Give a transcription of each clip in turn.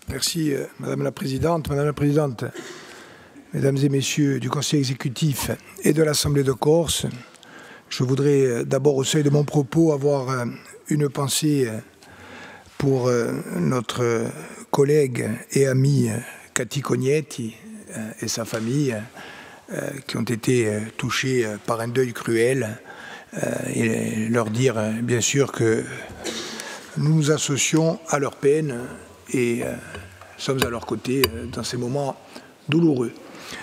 Merci, Madame la Présidente. Madame la Présidente, Mesdames et Messieurs du Conseil exécutif et de l'Assemblée de Corse, je voudrais d'abord, au seuil de mon propos, avoir une pensée pour notre collègue et ami Cathy Cognetti et sa famille, qui ont été touchés par un deuil cruel, et leur dire bien sûr que nous nous associons à leur peine et sommes à leur côté dans ces moments douloureux.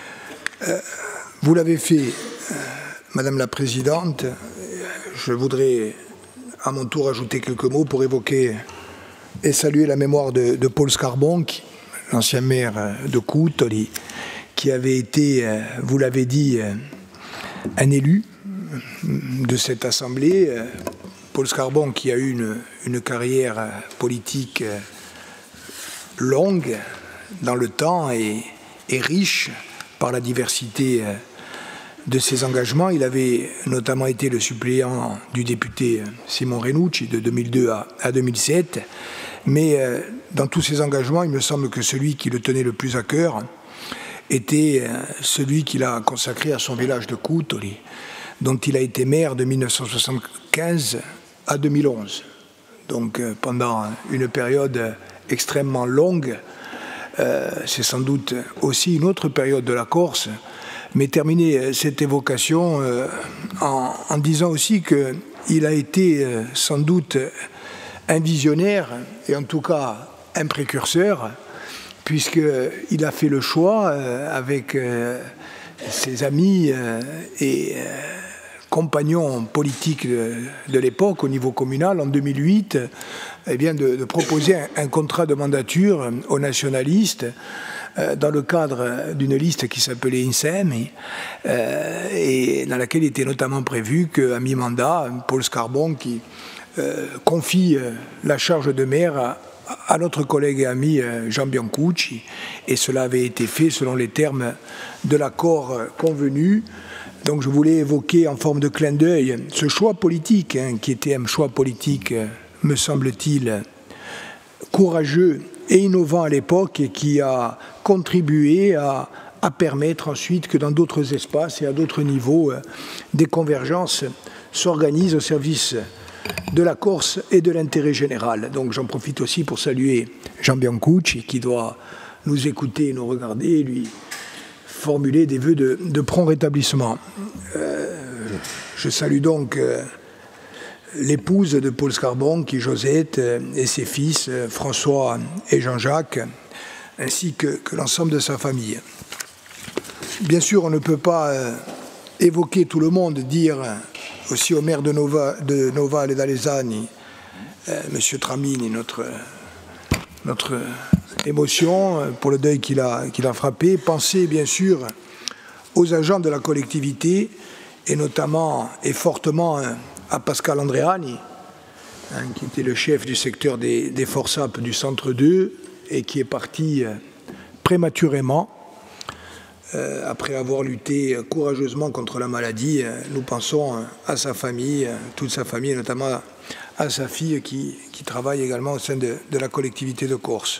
Vous l'avez fait, Madame la Présidente. Je voudrais à mon tour ajouter quelques mots pour évoquer et saluer la mémoire de Paul Scarbon, l'ancien maire de Coutoli, qui avait été, vous l'avez dit, un élu de cette Assemblée. Paul Scarbon qui a eu une carrière politique longue dans le temps et riche par la diversité de ses engagements. Il avait notamment été le suppléant du député Simon Renucci de 2002 à 2007. Mais dans tous ses engagements, il me semble que celui qui le tenait le plus à cœur était celui qu'il a consacré à son village de Coutoli, dont il a été maire de 1975 à 2011. Donc pendant une période extrêmement longue, c'est sans doute aussi une autre période de la Corse, mais terminer cette évocation en disant aussi qu'il a été sans doute un visionnaire, et en tout cas un précurseur, puisqu'il a fait le choix avec ses amis et compagnons politiques de l'époque au niveau communal en 2008, eh bien de proposer un contrat de mandature aux nationalistes dans le cadre d'une liste qui s'appelait INSEM et dans laquelle il était notamment prévu qu'à mi-mandat, Paul Scarbon qui confie la charge de maire à notre collègue et ami Jean Biancucci, et cela avait été fait selon les termes de l'accord convenu. Donc je voulais évoquer en forme de clin d'œil ce choix politique, qui était un choix politique, me semble-t-il, courageux et innovant à l'époque, et qui a contribué à permettre ensuite que dans d'autres espaces et à d'autres niveaux, des convergences s'organisent au service de la Corse et de l'intérêt général. Donc j'en profite aussi pour saluer Jean Biancucci, qui doit nous écouter et nous regarder, et lui formuler des vœux de prompt rétablissement. Je salue donc l'épouse de Paul Scarbon, qui est Josette, et ses fils François et Jean-Jacques, ainsi que l'ensemble de sa famille. Bien sûr, on ne peut pas évoquer tout le monde, dire aussi au maire de Novale et d'Alesani, M. Tramini, notre émotion pour le deuil qu'il a frappé. Penser bien sûr aux agents de la collectivité, et notamment et fortement à Pascal Andreani, qui était le chef du secteur des Forsap du Centre 2 et qui est parti prématurément après avoir lutté courageusement contre la maladie. Nous pensons à sa famille, toute sa famille, et notamment à sa fille qui travaille également au sein de la collectivité de Corse.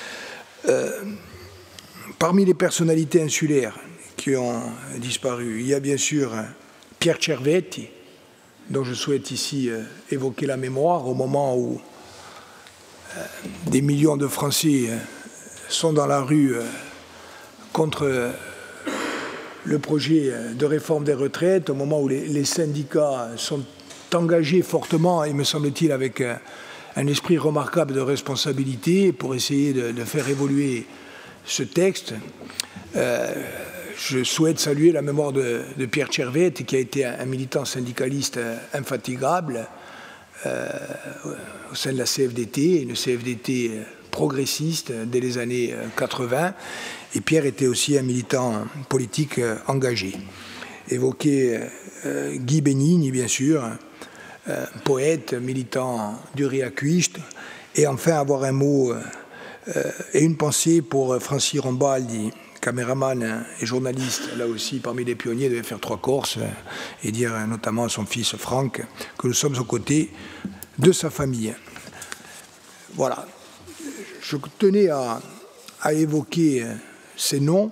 Parmi les personnalités insulaires qui ont disparu, il y a bien sûr Pierre Cervetti, dont je souhaite ici évoquer la mémoire au moment où des millions de Français sont dans la rue contre le projet de réforme des retraites, au moment où les syndicats sont engagés fortement, et me semble-t-il avec un esprit remarquable de responsabilité pour essayer de faire évoluer ce texte. Je souhaite saluer la mémoire de Pierre Cervetti, qui a été un militant syndicaliste infatigable au sein de la CFDT, une CFDT progressiste dès les années 80. Et Pierre était aussi un militant politique engagé. Évoquer Guy Benigni, bien sûr, poète, militant du Riacuiste, et enfin avoir un mot et une pensée pour Francis Rombaldi, caméraman et journaliste, là aussi parmi les pionniers de FR3 Corse, et dire notamment à son fils Franck que nous sommes aux côtés de sa famille. Voilà. je tenais à évoquer ces noms.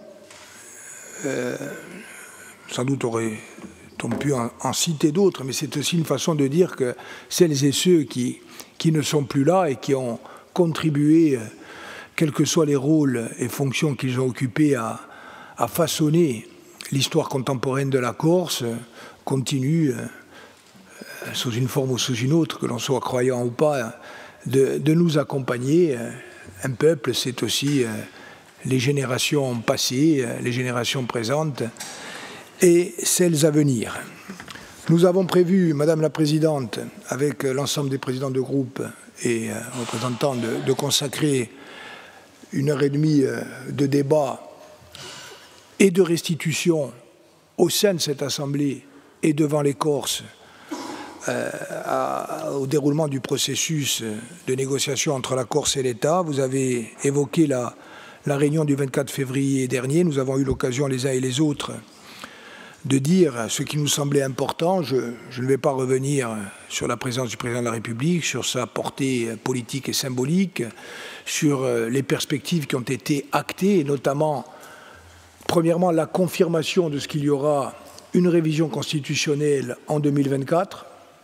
Sans doute aurait-on pu en citer d'autres, mais c'est aussi une façon de dire que celles et ceux qui ne sont plus là et qui ont contribué, quels que soient les rôles et fonctions qu'ils ont occupés, à façonner l'histoire contemporaine de la Corse, continuent, sous une forme ou sous une autre, que l'on soit croyant ou pas, de nous accompagner. Un peuple, c'est aussi les générations passées, les générations présentes et celles à venir. Nous avons prévu, Madame la Présidente, avec l'ensemble des présidents de groupe et représentants, de consacrer 1h30 de débat et de restitution au sein de cette Assemblée et devant les Corses au déroulement du processus de négociation entre la Corse et l'État. Vous avez évoqué la réunion du 24 février dernier. Nous avons eu l'occasion les uns et les autres de dire ce qui nous semblait important. Je ne vais pas revenir sur la présence du président de la République, sur sa portée politique et symbolique, sur les perspectives qui ont été actées, et notamment, premièrement, la confirmation de ce qu'il y aura une révision constitutionnelle en 2024.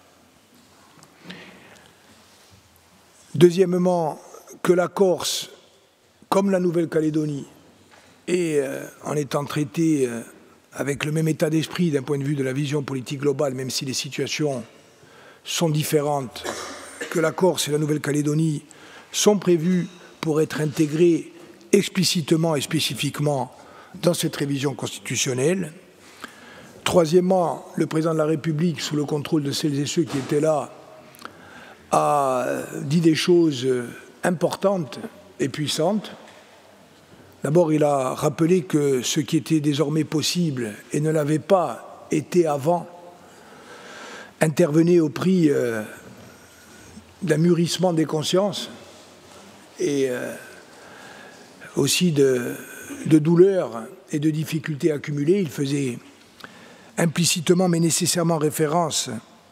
Deuxièmement, que la Corse, comme la Nouvelle-Calédonie, et en étant traitée avec le même état d'esprit d'un point de vue de la vision politique globale, même si les situations sont différentes, que la Corse et la Nouvelle-Calédonie sont prévues pour être intégrées explicitement et spécifiquement dans cette révision constitutionnelle. Troisièmement, le président de la République, sous le contrôle de celles et ceux qui étaient là, a dit des choses importantes et puissantes. D'abord, il a rappelé que ce qui était désormais possible et ne l'avait pas été avant intervenait au prix d'un mûrissement des consciences et aussi de douleurs et de difficultés accumulées. Il faisait implicitement mais nécessairement référence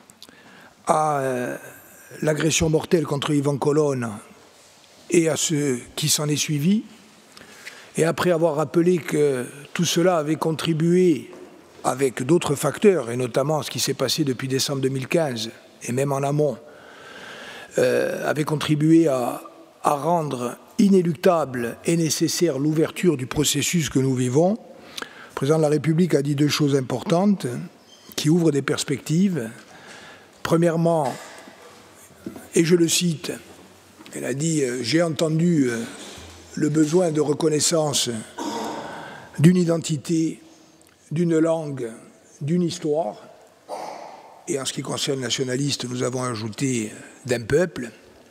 à l'agression mortelle contre Yvan Colonne et à ce qui s'en est suivi. Et après avoir rappelé que tout cela avait contribué, avec d'autres facteurs, et notamment ce qui s'est passé depuis décembre 2015, et même en amont, avait contribué à rendre inéluctable et nécessaire l'ouverture du processus que nous vivons, le président de la République a dit deux choses importantes qui ouvrent des perspectives. Premièrement, et je le cite, elle a dit « J'ai entendu le besoin de reconnaissance d'une identité, d'une langue, d'une histoire. » Et en ce qui concerne les nationalistes, nous avons ajouté d'un peuple.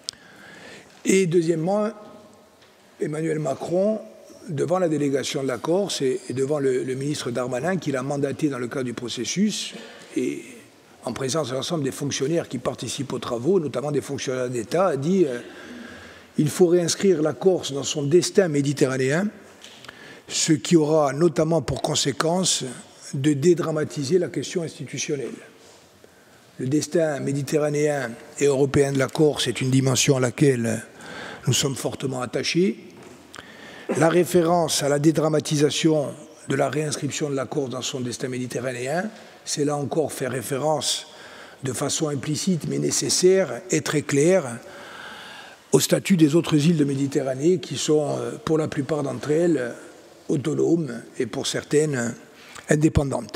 Et deuxièmement, Emmanuel Macron, devant la délégation de la Corse et devant le ministre Darmanin, qui l'a mandaté dans le cadre du processus, et en présence de l'ensemble des fonctionnaires qui participent aux travaux, notamment des fonctionnaires d'État, a dit il faut réinscrire la Corse dans son destin méditerranéen, ce qui aura notamment pour conséquence de dédramatiser la question institutionnelle. Le destin méditerranéen et européen de la Corse est une dimension à laquelle nous sommes fortement attachés. La référence à la dédramatisation de la réinscription de la Corse dans son destin méditerranéen, c'est là encore faire référence de façon implicite mais nécessaire et très claire au statut des autres îles de Méditerranée qui sont, pour la plupart d'entre elles, autonomes et pour certaines indépendantes.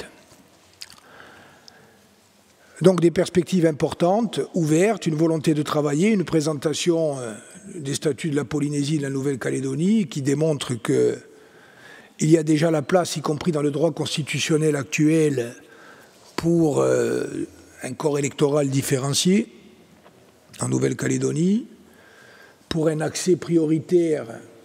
Donc des perspectives importantes, ouvertes, une volonté de travailler, une présentation des statuts de la Polynésie et de la Nouvelle-Calédonie qui démontre qu'il y a déjà la place, y compris dans le droit constitutionnel actuel, pour un corps électoral différencié en Nouvelle-Calédonie, pour un accès prioritaire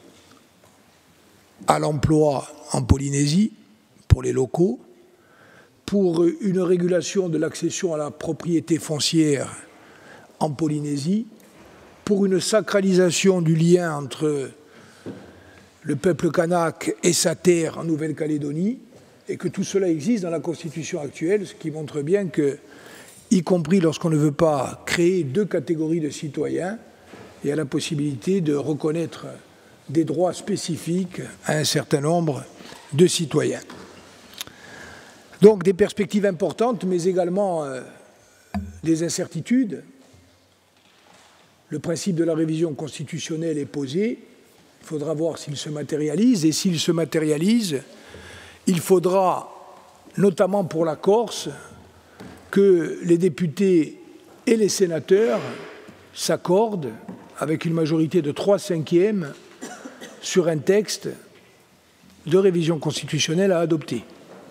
à l'emploi en Polynésie, pour les locaux, pour une régulation de l'accession à la propriété foncière en Polynésie, pour une sacralisation du lien entre le peuple kanak et sa terre en Nouvelle-Calédonie, et que tout cela existe dans la Constitution actuelle, ce qui montre bien que, y compris lorsqu'on ne veut pas créer deux catégories de citoyens, il y a la possibilité de reconnaître des droits spécifiques à un certain nombre de citoyens. Donc des perspectives importantes, mais également des incertitudes. Le principe de la révision constitutionnelle est posé. Il faudra voir s'il se matérialise. Et s'il se matérialise, il faudra, notamment pour la Corse, que les députés et les sénateurs s'accordent avec une majorité de 3/5 sur un texte de révision constitutionnelle à adopter.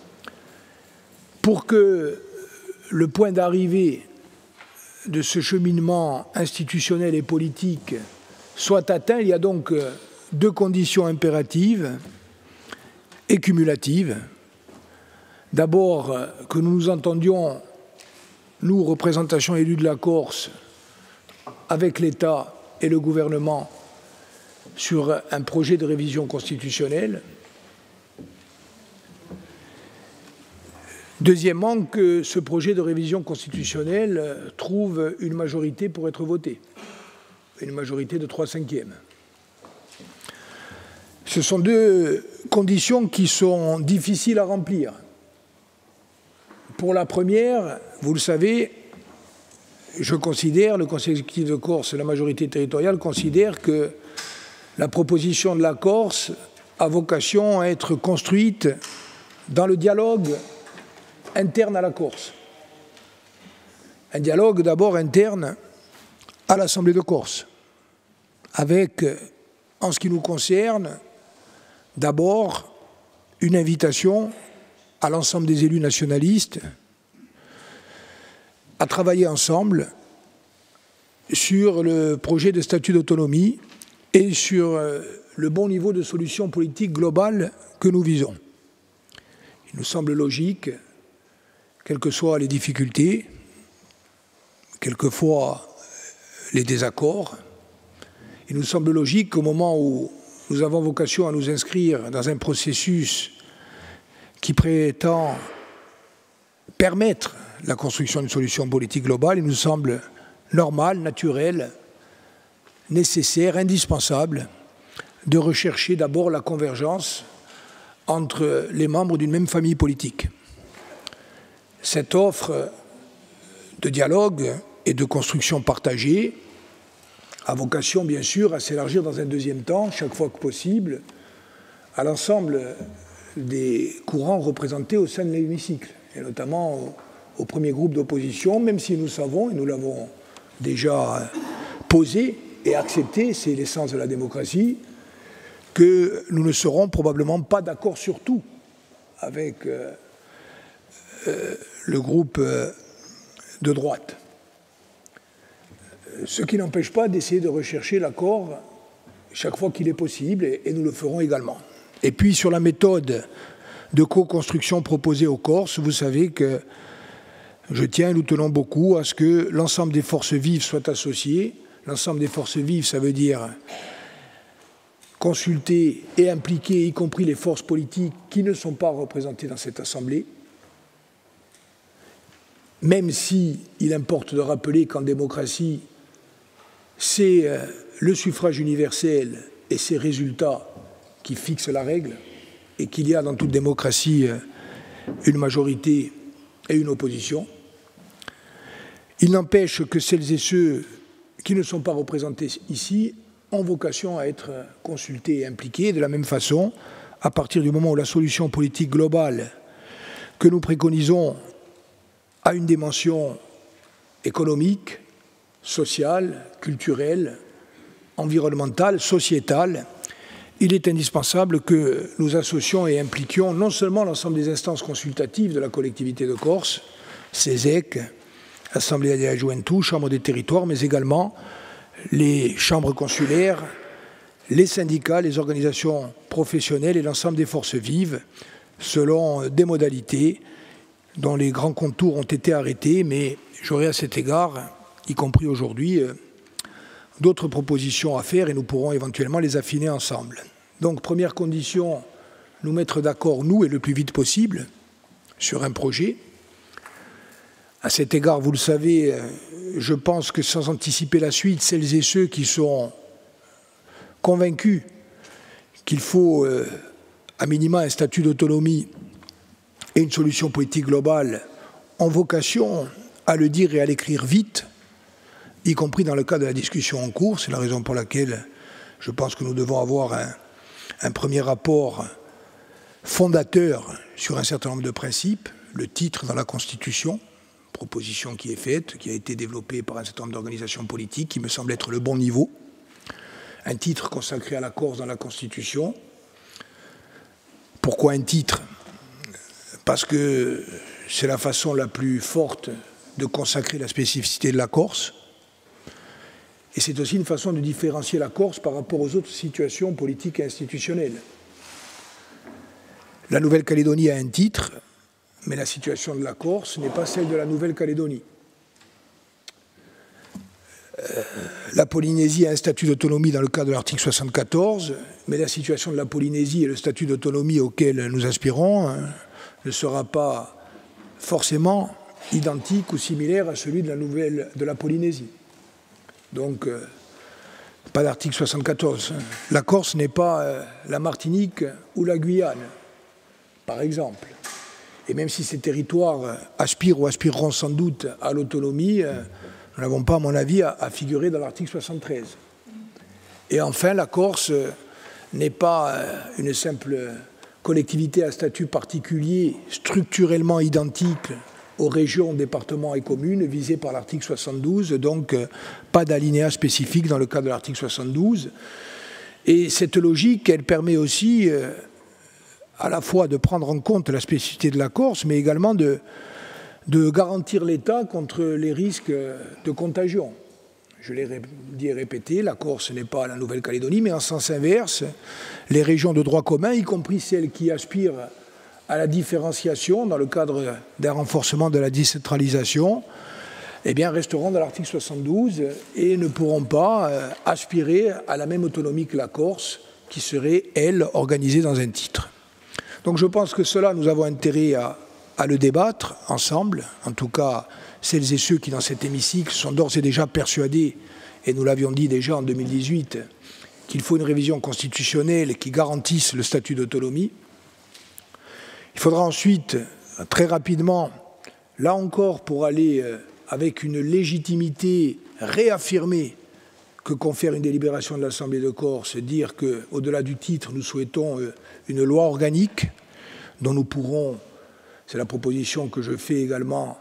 Pour que le point d'arrivée de ce cheminement institutionnel et politique soit atteint, il y a donc deux conditions impératives et cumulatives. D'abord, que nous nous entendions, nous, représentation élue de la Corse, avec l'État et le gouvernement, sur un projet de révision constitutionnelle. Deuxièmement, que ce projet de révision constitutionnelle trouve une majorité pour être voté, une majorité de 3/5. Ce sont deux conditions qui sont difficiles à remplir. Pour la première, vous le savez, je considère, le Conseil exécutif de Corse et la majorité territoriale considèrent que la proposition de la Corse a vocation à être construite dans le dialogue interne à la Corse. Un dialogue d'abord interne à l'Assemblée de Corse, avec, en ce qui nous concerne, d'abord une invitation à l'ensemble des élus nationalistes à travailler ensemble sur le projet de statut d'autonomie et sur le bon niveau de solution politique globale que nous visons. Il nous semble logique, quelles que soient les difficultés, quelquefois les désaccords, il nous semble logique qu'au moment où nous avons vocation à nous inscrire dans un processus qui prétend permettre la construction d'une solution politique globale, il nous semble normal, naturel, nécessaire, indispensable de rechercher d'abord la convergence entre les membres d'une même famille politique. Cette offre de dialogue et de construction partagée a vocation, bien sûr, à s'élargir dans un deuxième temps, chaque fois que possible, à l'ensemble des courants représentés au sein de l'hémicycle, et notamment au premier groupe d'opposition, même si nous savons, et nous l'avons déjà posé et accepté, c'est l'essence de la démocratie, que nous ne serons probablement pas d'accord sur tout avec le groupe de droite. Ce qui n'empêche pas d'essayer de rechercher l'accord chaque fois qu'il est possible, et nous le ferons également. Et puis sur la méthode de co-construction proposée aux Corses, vous savez que je tiens, nous tenons beaucoup à ce que l'ensemble des forces vives soient associées. L'ensemble des forces vives, ça veut dire consulter et impliquer, y compris les forces politiques qui ne sont pas représentées dans cette Assemblée, même si il importe de rappeler qu'en démocratie, c'est le suffrage universel et ses résultats qui fixent la règle, et qu'il y a dans toute démocratie une majorité et une opposition. Il n'empêche que celles et ceux qui ne sont pas représentés ici ont vocation à être consultés et impliqués de la même façon, à partir du moment où la solution politique globale que nous préconisons a une dimension économique, sociale, culturelle, environnementale, sociétale. Il est indispensable que nous associons et impliquions non seulement l'ensemble des instances consultatives de la collectivité de Corse, CESEC, Assemblée de la Juventus, Chambre des territoires, mais également les chambres consulaires, les syndicats, les organisations professionnelles et l'ensemble des forces vives, selon des modalités dont les grands contours ont été arrêtés, mais j'aurai à cet égard, y compris aujourd'hui, d'autres propositions à faire et nous pourrons éventuellement les affiner ensemble. Donc, première condition, nous mettre d'accord, nous, et le plus vite possible, sur un projet. À cet égard, vous le savez, je pense que sans anticiper la suite, celles et ceux qui sont convaincus qu'il faut à minima un statut d'autonomie et une solution politique globale ont vocation à le dire et à l'écrire vite, y compris dans le cadre de la discussion en cours. C'est la raison pour laquelle je pense que nous devons avoir un premier rapport fondateur sur un certain nombre de principes, le titre dans la Constitution, proposition qui est faite, qui a été développée par un certain nombre d'organisations politiques, qui me semble être le bon niveau, un titre consacré à la Corse dans la Constitution. Pourquoi un titre? Parce que c'est la façon la plus forte de consacrer la spécificité de la Corse. Et c'est aussi une façon de différencier la Corse par rapport aux autres situations politiques et institutionnelles. La Nouvelle-Calédonie a un titre, mais la situation de la Corse n'est pas celle de la Nouvelle-Calédonie. La Polynésie a un statut d'autonomie dans le cadre de l'article 74, mais la situation de la Polynésie et le statut d'autonomie auquel nous aspirons ne sera pas forcément identique ou similaire à celui de la Polynésie. Donc, pas d'article 74. La Corse n'est pas la Martinique ou la Guyane, par exemple. Et même si ces territoires aspirent ou aspireront sans doute à l'autonomie, nous n'avons pas, à mon avis, à figurer dans l'article 73. Et enfin, la Corse n'est pas une simple collectivité à statut particulier, structurellement identique aux régions, départements et communes visées par l'article 72, donc pas d'alinéa spécifique dans le cadre de l'article 72. Et cette logique, elle permet aussi à la fois de prendre en compte la spécificité de la Corse, mais également de garantir l'État contre les risques de contagion. Je l'ai dit et répété, la Corse n'est pas la Nouvelle-Calédonie, mais en sens inverse, les régions de droit commun, y compris celles qui aspirent à la différenciation dans le cadre d'un renforcement de la décentralisation, eh bien, resteront dans l'article 72 et ne pourront pas aspirer à la même autonomie que la Corse, qui serait, elle, organisée dans un titre. Donc je pense que cela, nous avons intérêt à le débattre ensemble, en tout cas celles et ceux qui dans cet hémicycle sont d'ores et déjà persuadés, et nous l'avions dit déjà en 2018, qu'il faut une révision constitutionnelle qui garantisse le statut d'autonomie. Il faudra ensuite, très rapidement, là encore pour aller avec une légitimité réaffirmée que confère une délibération de l'Assemblée de Corse, dire qu'au-delà du titre, nous souhaitons une loi organique dont nous pourrons, c'est la proposition que je fais également,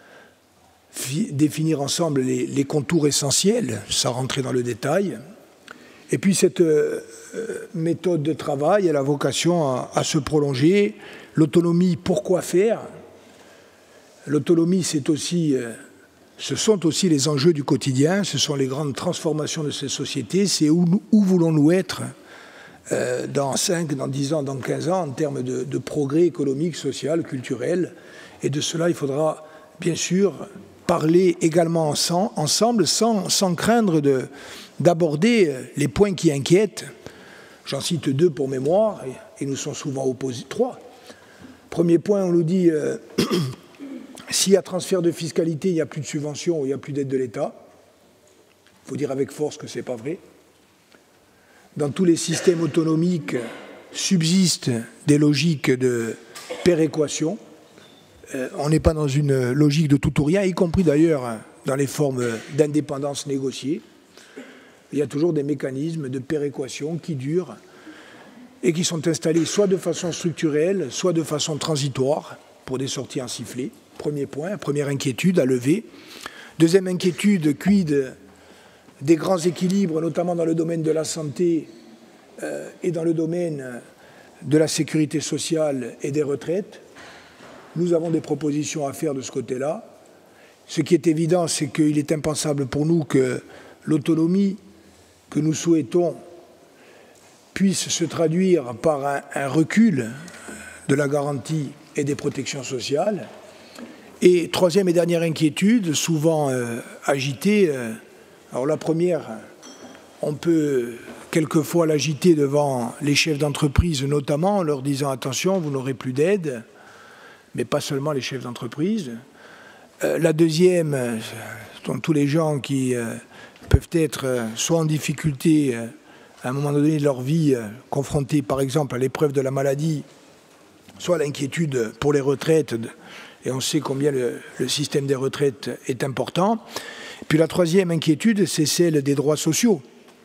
définir ensemble les contours essentiels, sans rentrer dans le détail. Et puis cette méthode de travail, elle a vocation à se prolonger. L'autonomie, pourquoi faire? L'autonomie, ce sont aussi les enjeux du quotidien, ce sont les grandes transformations de ces sociétés, c'est où voulons-nous être dans 5, dans 10 ans, dans 15 ans, en termes de progrès économique, social, culturel. Et de cela, il faudra bien sûr parler également ensemble, sans craindre d'aborder les points qui inquiètent. J'en cite 2 pour mémoire, et nous sommes souvent opposés. 3. Premier point, on nous dit, s'il y a transfert de fiscalité, il n'y a plus de subvention, il n'y a plus d'aide de l'État. Il faut dire avec force que ce n'est pas vrai. Dans tous les systèmes autonomiques subsistent des logiques de péréquation. On n'est pas dans une logique de tout ou rien, y compris d'ailleurs dans les formes d'indépendance négociée. Il y a toujours des mécanismes de péréquation qui durent et qui sont installés soit de façon structurelle, soit de façon transitoire pour des sorties en sifflet. Premier point, première inquiétude à lever. Deuxième inquiétude, quid des grands équilibres, notamment dans le domaine de la santé et dans le domaine de la sécurité sociale et des retraites. Nous avons des propositions à faire de ce côté-là. Ce qui est évident, c'est qu'il est impensable pour nous que l'autonomie que nous souhaitons puisse se traduire par un recul de la garantie et des protections sociales. Et troisième et dernière inquiétude, souvent agitée, alors la première, on peut quelquefois l'agiter devant les chefs d'entreprise notamment, en leur disant « attention, vous n'aurez plus d'aide », mais pas seulement les chefs d'entreprise. La deuxième, ce sont tous les gens qui peuvent être soit en difficulté à un moment donné de leur vie, confrontés par exemple à l'épreuve de la maladie, soit l'inquiétude pour les retraites, et on sait combien le système des retraites est important. Puis la troisième inquiétude, c'est celle des droits sociaux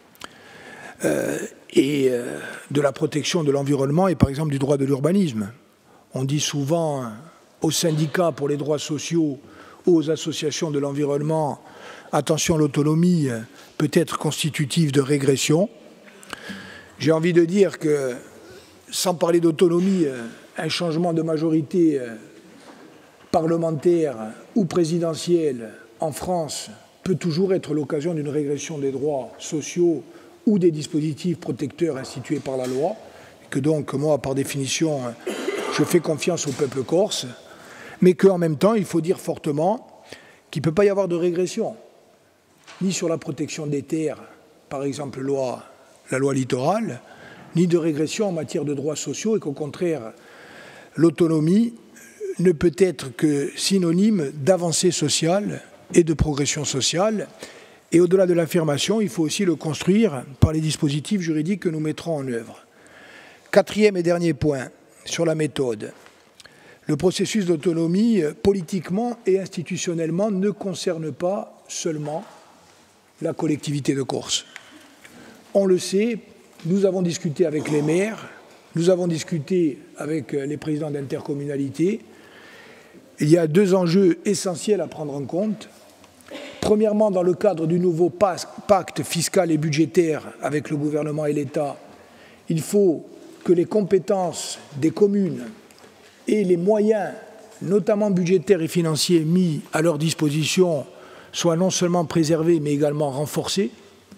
et de la protection de l'environnement et par exemple du droit de l'urbanisme. On dit souvent aux syndicats pour les droits sociaux, aux associations de l'environnement, attention, l'autonomie peut être constitutive de régression. J'ai envie de dire que, sans parler d'autonomie, un changement de majorité parlementaire ou présidentielle en France peut toujours être l'occasion d'une régression des droits sociaux ou des dispositifs protecteurs institués par la loi, et que donc, moi, par définition, je fais confiance au peuple corse, mais qu'en même temps, il faut dire fortement qu'il ne peut pas y avoir de régression, ni sur la protection des terres, par exemple la loi littorale, ni de régression en matière de droits sociaux, et qu'au contraire, l'autonomie ne peut être que synonyme d'avancée sociale et de progression sociale. Et au-delà de l'affirmation, il faut aussi le construire par les dispositifs juridiques que nous mettrons en œuvre. Quatrième et dernier point, sur la méthode. Le processus d'autonomie, politiquement et institutionnellement, ne concerne pas seulement la collectivité de Corse. On le sait, nous avons discuté avec les maires, nous avons discuté avec les présidents d'intercommunalités. Il y a deux enjeux essentiels à prendre en compte. Premièrement, dans le cadre du nouveau pacte fiscal et budgétaire avec le gouvernement et l'État, il faut que les compétences des communes et les moyens, notamment budgétaires et financiers, mis à leur disposition soient non seulement préservés, mais également renforcés.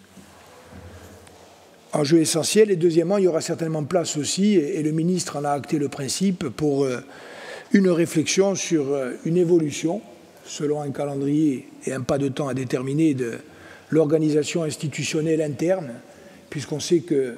Enjeu essentiel. Et deuxièmement, il y aura certainement place aussi, et le ministre en a acté le principe, pour une réflexion sur une évolution, selon un calendrier et un pas de temps à déterminer, de l'organisation institutionnelle interne, puisqu'on sait que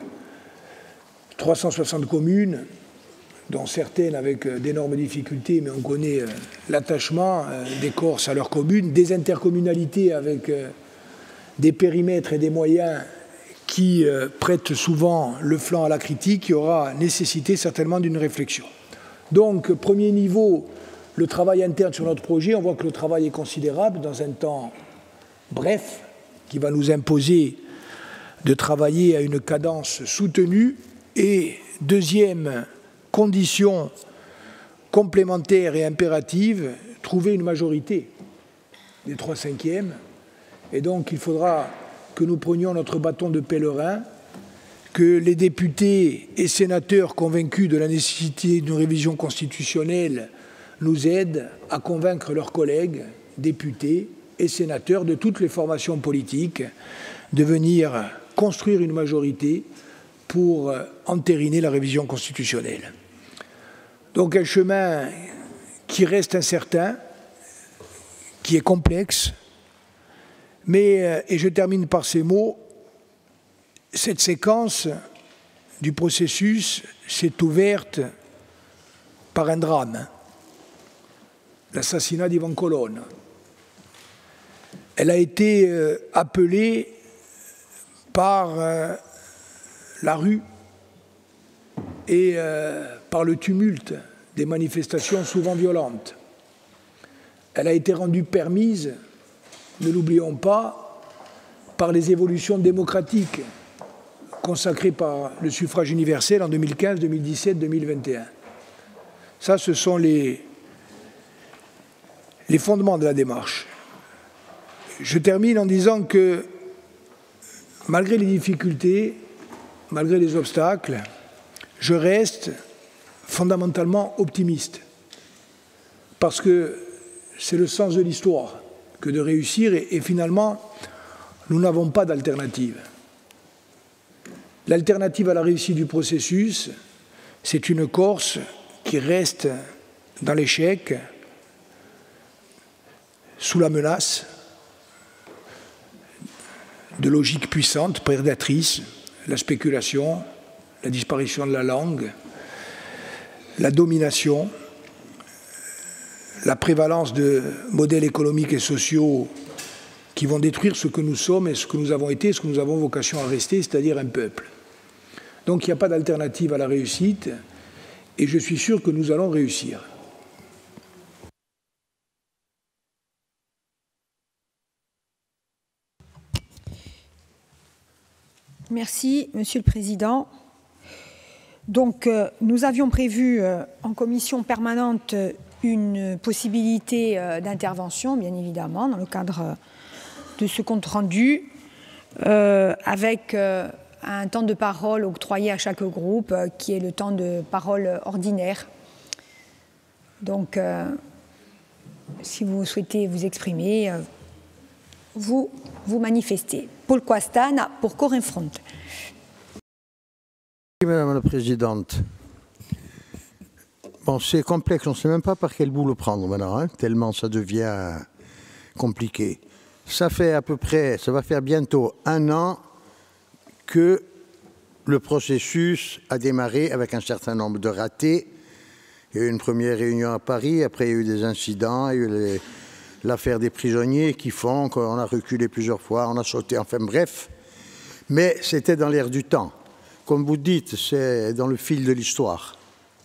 360 communes, dont certaines avec d'énormes difficultés, mais on connaît l'attachement des Corses à leurs communes, des intercommunalités avec des périmètres et des moyens qui prêtent souvent le flanc à la critique, il y aura nécessité certainement d'une réflexion. Donc, premier niveau, le travail interne sur notre projet, on voit que le travail est considérable dans un temps bref, qui va nous imposer de travailler à une cadence soutenue. Et deuxième condition complémentaire et impérative, trouver une majorité des 3/5. Et donc il faudra que nous prenions notre bâton de pèlerin, que les députés et sénateurs convaincus de la nécessité d'une révision constitutionnelle nous aident à convaincre leurs collègues, députés et sénateurs de toutes les formations politiques de venir construire une majorité pour entériner la révision constitutionnelle. Donc un chemin qui reste incertain, qui est complexe, mais, et je termine par ces mots, cette séquence du processus s'est ouverte par un drame, l'assassinat d'Ivan Colonna. Elle a été appelée par la rue et par le tumulte des manifestations souvent violentes. Elle a été rendue permise, ne l'oublions pas, par les évolutions démocratiques consacrées par le suffrage universel en 2015, 2017, 2021. Ça, ce sont les fondements de la démarche. Je termine en disant que, malgré les difficultés, malgré les obstacles, je reste fondamentalement optimiste. Parce que c'est le sens de l'histoire que de réussir et finalement, nous n'avons pas d'alternative. L'alternative à la réussite du processus, c'est une Corse qui reste dans l'échec, sous la menace de logiques puissantes, prédatrices, la spéculation, la disparition de la langue, la domination, la prévalence de modèles économiques et sociaux qui vont détruire ce que nous sommes et ce que nous avons été, ce que nous avons vocation à rester, c'est-à-dire un peuple. Donc il n'y a pas d'alternative à la réussite et je suis sûr que nous allons réussir. Merci, Monsieur le Président. Donc, nous avions prévu en commission permanente une possibilité d'intervention, bien évidemment, dans le cadre de ce compte rendu, avec un temps de parole octroyé à chaque groupe, qui est le temps de parole ordinaire. Donc, si vous souhaitez vous exprimer, vous manifestez. Paul Quastana pour Corinne Front. Madame la Présidente. Bon, c'est complexe, on ne sait même pas par quel bout le prendre maintenant, hein, tellement ça devient compliqué. Ça fait à peu près, ça va faire bientôt 1 an que le processus a démarré avec un certain nombre de ratés. Il y a eu une première réunion à Paris, après il y a eu des incidents, il y a eu l'affaire des prisonniers qui font qu'on a reculé plusieurs fois, on a sauté, enfin bref. Mais c'était dans l'air du temps. Comme vous dites, c'est dans le fil de l'histoire.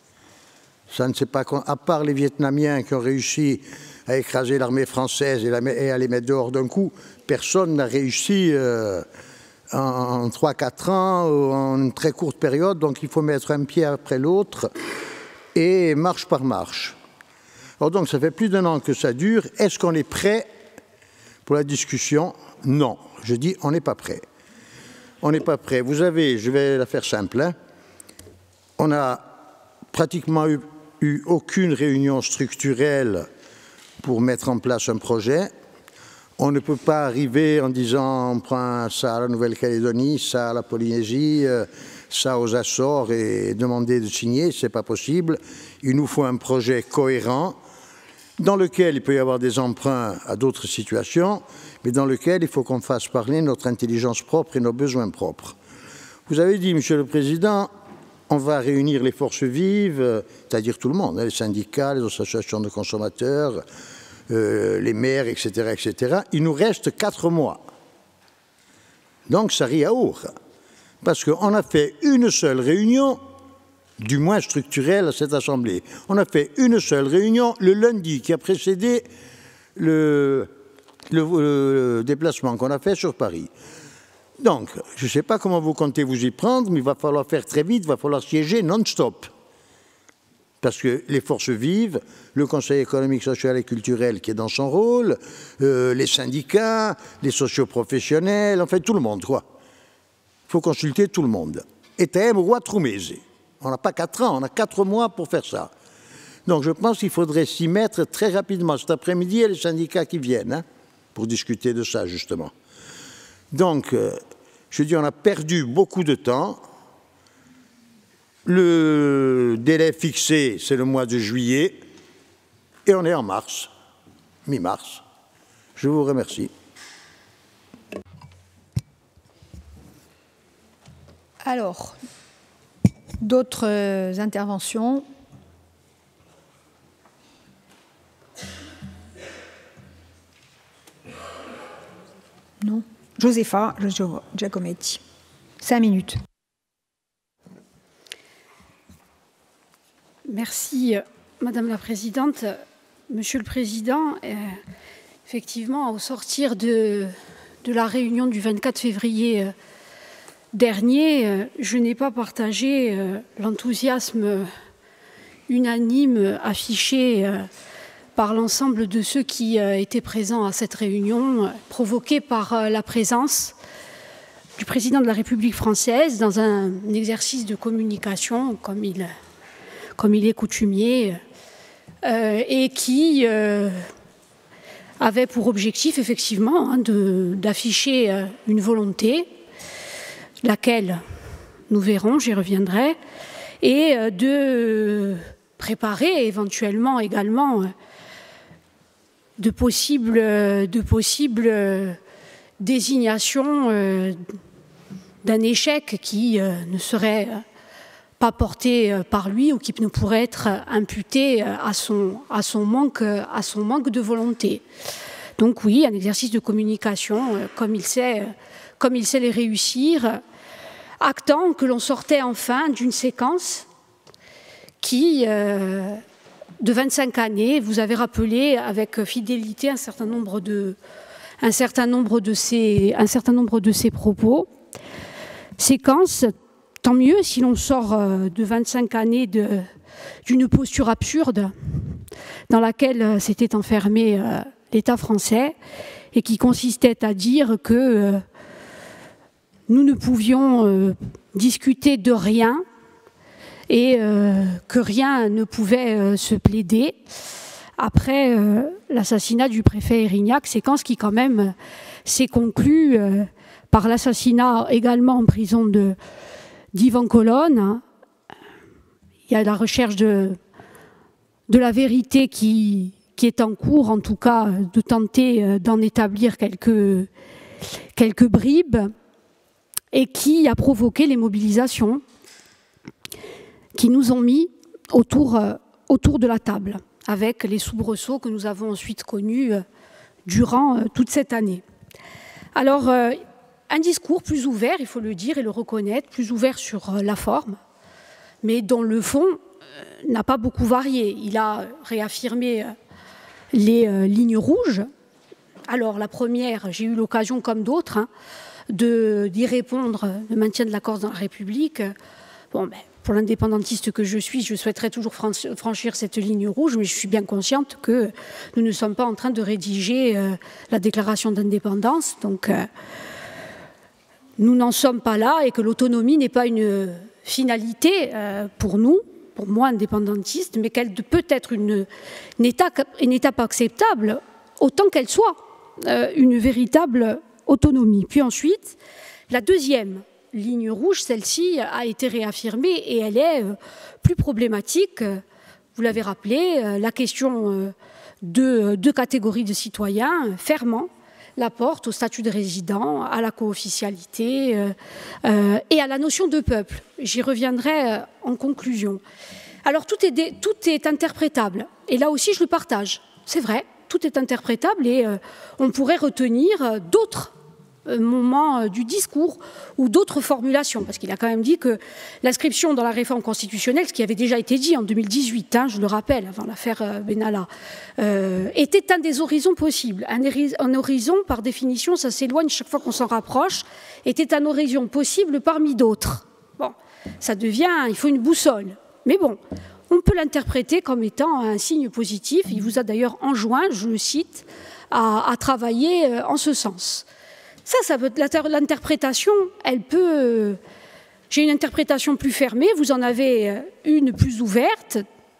Ça ne sait pas, à part les Vietnamiens qui ont réussi à écraser l'armée française et à les mettre dehors d'un coup, personne n'a réussi en 3-4 ans ou en une très courte période. Donc il faut mettre un pied après l'autre et marche par marche. Alors donc ça fait plus d'1 an que ça dure. Est-ce qu'on est prêt pour la discussion? Non. Je dis on n'est pas prêt. On n'est pas prêt. Vous avez, je vais la faire simple, hein, on n'a pratiquement eu aucune réunion structurelle pour mettre en place un projet. On ne peut pas arriver en disant on prend ça à la Nouvelle-Calédonie, ça à la Polynésie, ça aux Açores et demander de signer, c'est pas possible. Il nous faut un projet cohérent dans lequel il peut y avoir des emprunts à d'autres situations, mais dans lequel il faut qu'on fasse parler notre intelligence propre et nos besoins propres. Vous avez dit, Monsieur le Président, on va réunir les forces vives, c'est-à-dire tout le monde, les syndicats, les associations de consommateurs, les maires, etc., etc. Il nous reste 4 mois. Donc ça rit à our, parce qu'on a fait une seule réunion, du moins structurelle, à cette Assemblée. On a fait une seule réunion le lundi qui a précédé le déplacement qu'on a fait sur Paris. Donc, je ne sais pas comment vous comptez vous y prendre, mais il va falloir faire très vite, il va falloir siéger non-stop. Parce que les forces vives, le Conseil économique, social et culturel qui est dans son rôle, les syndicats, les socioprofessionnels, enfin tout le monde, quoi. Il faut consulter tout le monde. Et t'aimes roi Troumese. On n'a pas 4 ans, on a 4 mois pour faire ça. Donc je pense qu'il faudrait s'y mettre très rapidement. Cet après-midi, il y a les syndicats qui viennent, hein, pour discuter de ça, justement. Donc, je dis, on a perdu beaucoup de temps. Le délai fixé, c'est le mois de juillet, et on est en mars, mi-mars. Je vous remercie. Alors, d'autres interventions? Non. Josefa Giacometti. 5 minutes. Merci, Madame la Présidente. Monsieur le Président, effectivement, au sortir de la réunion du 24 février dernier, je n'ai pas partagé l'enthousiasme unanime affiché par l'ensemble de ceux qui étaient présents à cette réunion, provoquée par la présence du Président de la République française dans un exercice de communication, comme il est coutumier, et qui avait pour objectif, effectivement, hein, d'afficher une volonté, laquelle nous verrons, j'y reviendrai, et de préparer éventuellement également de possibles désignations d'un échec qui ne serait pas porté par lui ou qui ne pourrait être imputé à son manque de volonté. Donc oui, un exercice de communication comme il sait les réussir, actant que l'on sortait enfin d'une séquence qui, de 25 années, vous avez rappelé avec fidélité un certain nombre de ses propos. Séquence, tant mieux si l'on sort de 25 années d'une posture absurde dans laquelle s'était enfermé l'État français et qui consistait à dire que nous ne pouvions discuter de rien et que rien ne pouvait se plaider après l'assassinat du préfet Erignac, séquence qui quand même s'est conclue par l'assassinat également en prison d'Yvan Colonne. Il y a la recherche de la vérité qui est en cours, en tout cas de tenter d'en établir quelques bribes, et qui a provoqué les mobilisations qui nous ont mis autour de la table, avec les soubresauts que nous avons ensuite connus durant toute cette année. Alors, un discours plus ouvert, il faut le dire et le reconnaître, plus ouvert sur la forme, mais dont le fond n'a pas beaucoup varié. Il a réaffirmé les lignes rouges. Alors, la première, j'ai eu l'occasion, comme d'autres, d'y répondre, le maintien de la Corse dans la République. Bon, pour l'indépendantiste que je suis, je souhaiterais toujours franchir cette ligne rouge, mais je suis bien consciente que nous ne sommes pas en train de rédiger la déclaration d'indépendance. Donc, nous n'en sommes pas là et que l'autonomie n'est pas une finalité pour nous, pour moi, indépendantiste, mais qu'elle peut être une étape acceptable autant qu'elle soit une véritable autonomie. Puis ensuite, la deuxième ligne rouge, celle-ci a été réaffirmée et elle est plus problématique. Vous l'avez rappelé, la question de deux catégories de citoyens fermant la porte au statut de résident, à la co-officialité et à la notion de peuple. J'y reviendrai en conclusion. Alors tout est interprétable et là aussi je le partage. C'est vrai, tout est interprétable et on pourrait retenir d'autres moments du discours ou d'autres formulations, parce qu'il a quand même dit que l'inscription dans la réforme constitutionnelle, ce qui avait déjà été dit en 2018, je le rappelle, avant l'affaire Benalla, était un des horizons possibles. Un horizon, par définition, ça s'éloigne chaque fois qu'on s'en rapproche, était un horizon possible parmi d'autres. Bon, ça devient, il faut une boussole. Mais bon, on peut l'interpréter comme étant un signe positif. Il vous a d'ailleurs enjoint, je le cite, à travailler en ce sens. Ça peut être l'interprétation, elle peut... J'ai une interprétation plus fermée, vous en avez une plus ouverte.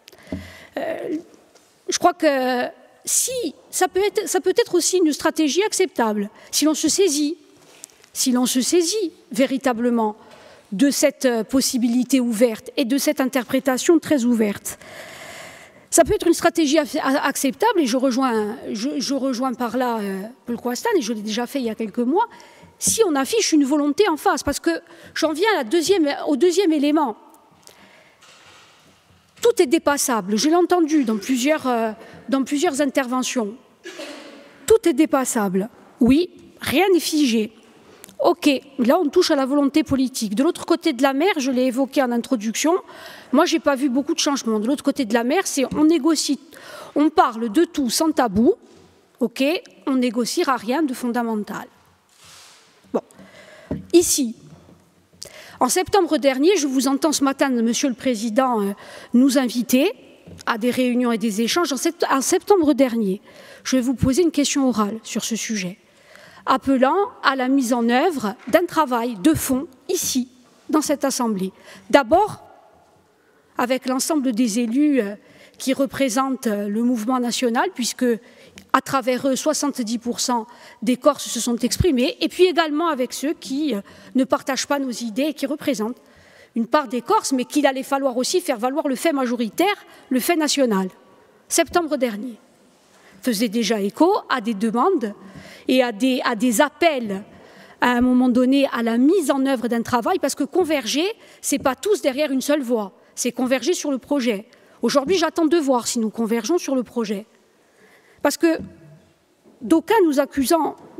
Je crois que si ça peut être aussi une stratégie acceptable, si l'on se saisit véritablement de cette possibilité ouverte et de cette interprétation très ouverte. Ça peut être une stratégie acceptable, et je rejoins par là Paul Coastan, et je l'ai déjà fait il y a quelques mois, si on affiche une volonté en face. Parce que j'en viens au deuxième élément. Tout est dépassable. Je l'ai entendu dans plusieurs interventions. Tout est dépassable. Oui, rien n'est figé. Ok, là on touche à la volonté politique. De l'autre côté de la mer, je l'ai évoqué en introduction, moi j'ai pas vu beaucoup de changements. De l'autre côté de la mer, c'est on négocie, on parle de tout sans tabou, ok, on négociera rien de fondamental. Bon, ici, en septembre dernier, je vous entends ce matin, Monsieur le Président, nous inviter à des réunions et des échanges. En septembre dernier, je vais vous poser une question orale sur ce sujet, appelant à la mise en œuvre d'un travail de fond ici, dans cette Assemblée. D'abord, avec l'ensemble des élus qui représentent le mouvement national, puisque à travers eux, 70% des Corses se sont exprimés, et puis également avec ceux qui ne partagent pas nos idées et qui représentent une part des Corses, mais qu'il allait falloir aussi faire valoir le fait majoritaire, le fait national. Septembre dernier faisait déjà écho à des demandes et à des appels, à un moment donné, à la mise en œuvre d'un travail, parce que converger, ce n'est pas tous derrière une seule voie, c'est converger sur le projet. Aujourd'hui, j'attends de voir si nous convergeons sur le projet. Parce que d'aucuns nous accusant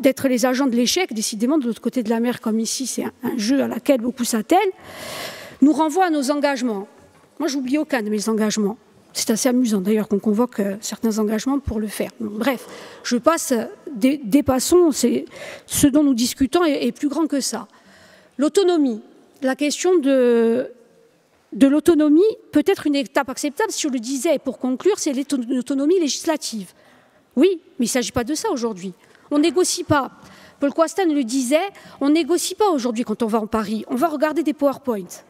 d'être les agents de l'échec, décidément de l'autre côté de la mer, comme ici, c'est un jeu à laquelle beaucoup s'attellent, nous renvoie à nos engagements. Moi, j'oublie aucun de mes engagements. C'est assez amusant d'ailleurs qu'on convoque certains engagements pour le faire. Donc, bref, je passe, dépassons, ce dont nous discutons est plus grand que ça. L'autonomie, la question de l'autonomie peut être une étape acceptable, si je le disais, pour conclure, c'est l'autonomie législative. Oui, mais il ne s'agit pas de ça aujourd'hui. On ne négocie pas. Paul Coastin le disait, on ne négocie pas aujourd'hui quand on va en Paris. On va regarder des PowerPoints.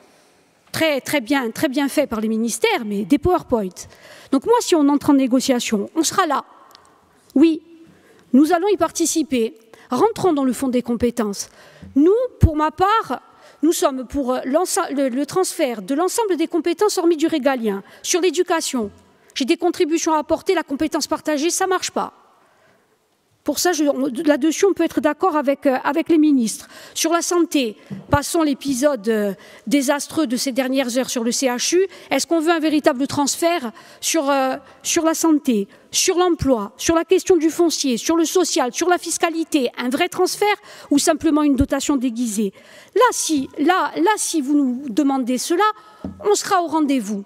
Très bien fait par les ministères, mais des PowerPoint. Donc moi, si on entre en négociation, on sera là. Oui, nous allons y participer. Rentrons dans le fond des compétences. Nous, pour ma part, nous sommes pour le transfert de l'ensemble des compétences hormis du régalien. Sur l'éducation, j'ai des contributions à apporter, la compétence partagée, ça ne marche pas. Pour ça, là-dessus, on peut être d'accord avec les ministres. Sur la santé, passons l'épisode désastreux de ces dernières heures sur le CHU. Est-ce qu'on veut un véritable transfert sur la santé, sur l'emploi, sur la question du foncier, sur le social, sur la fiscalité, un vrai transfert ou simplement une dotation déguisée? Là, si vous nous demandez cela, on sera au rendez-vous.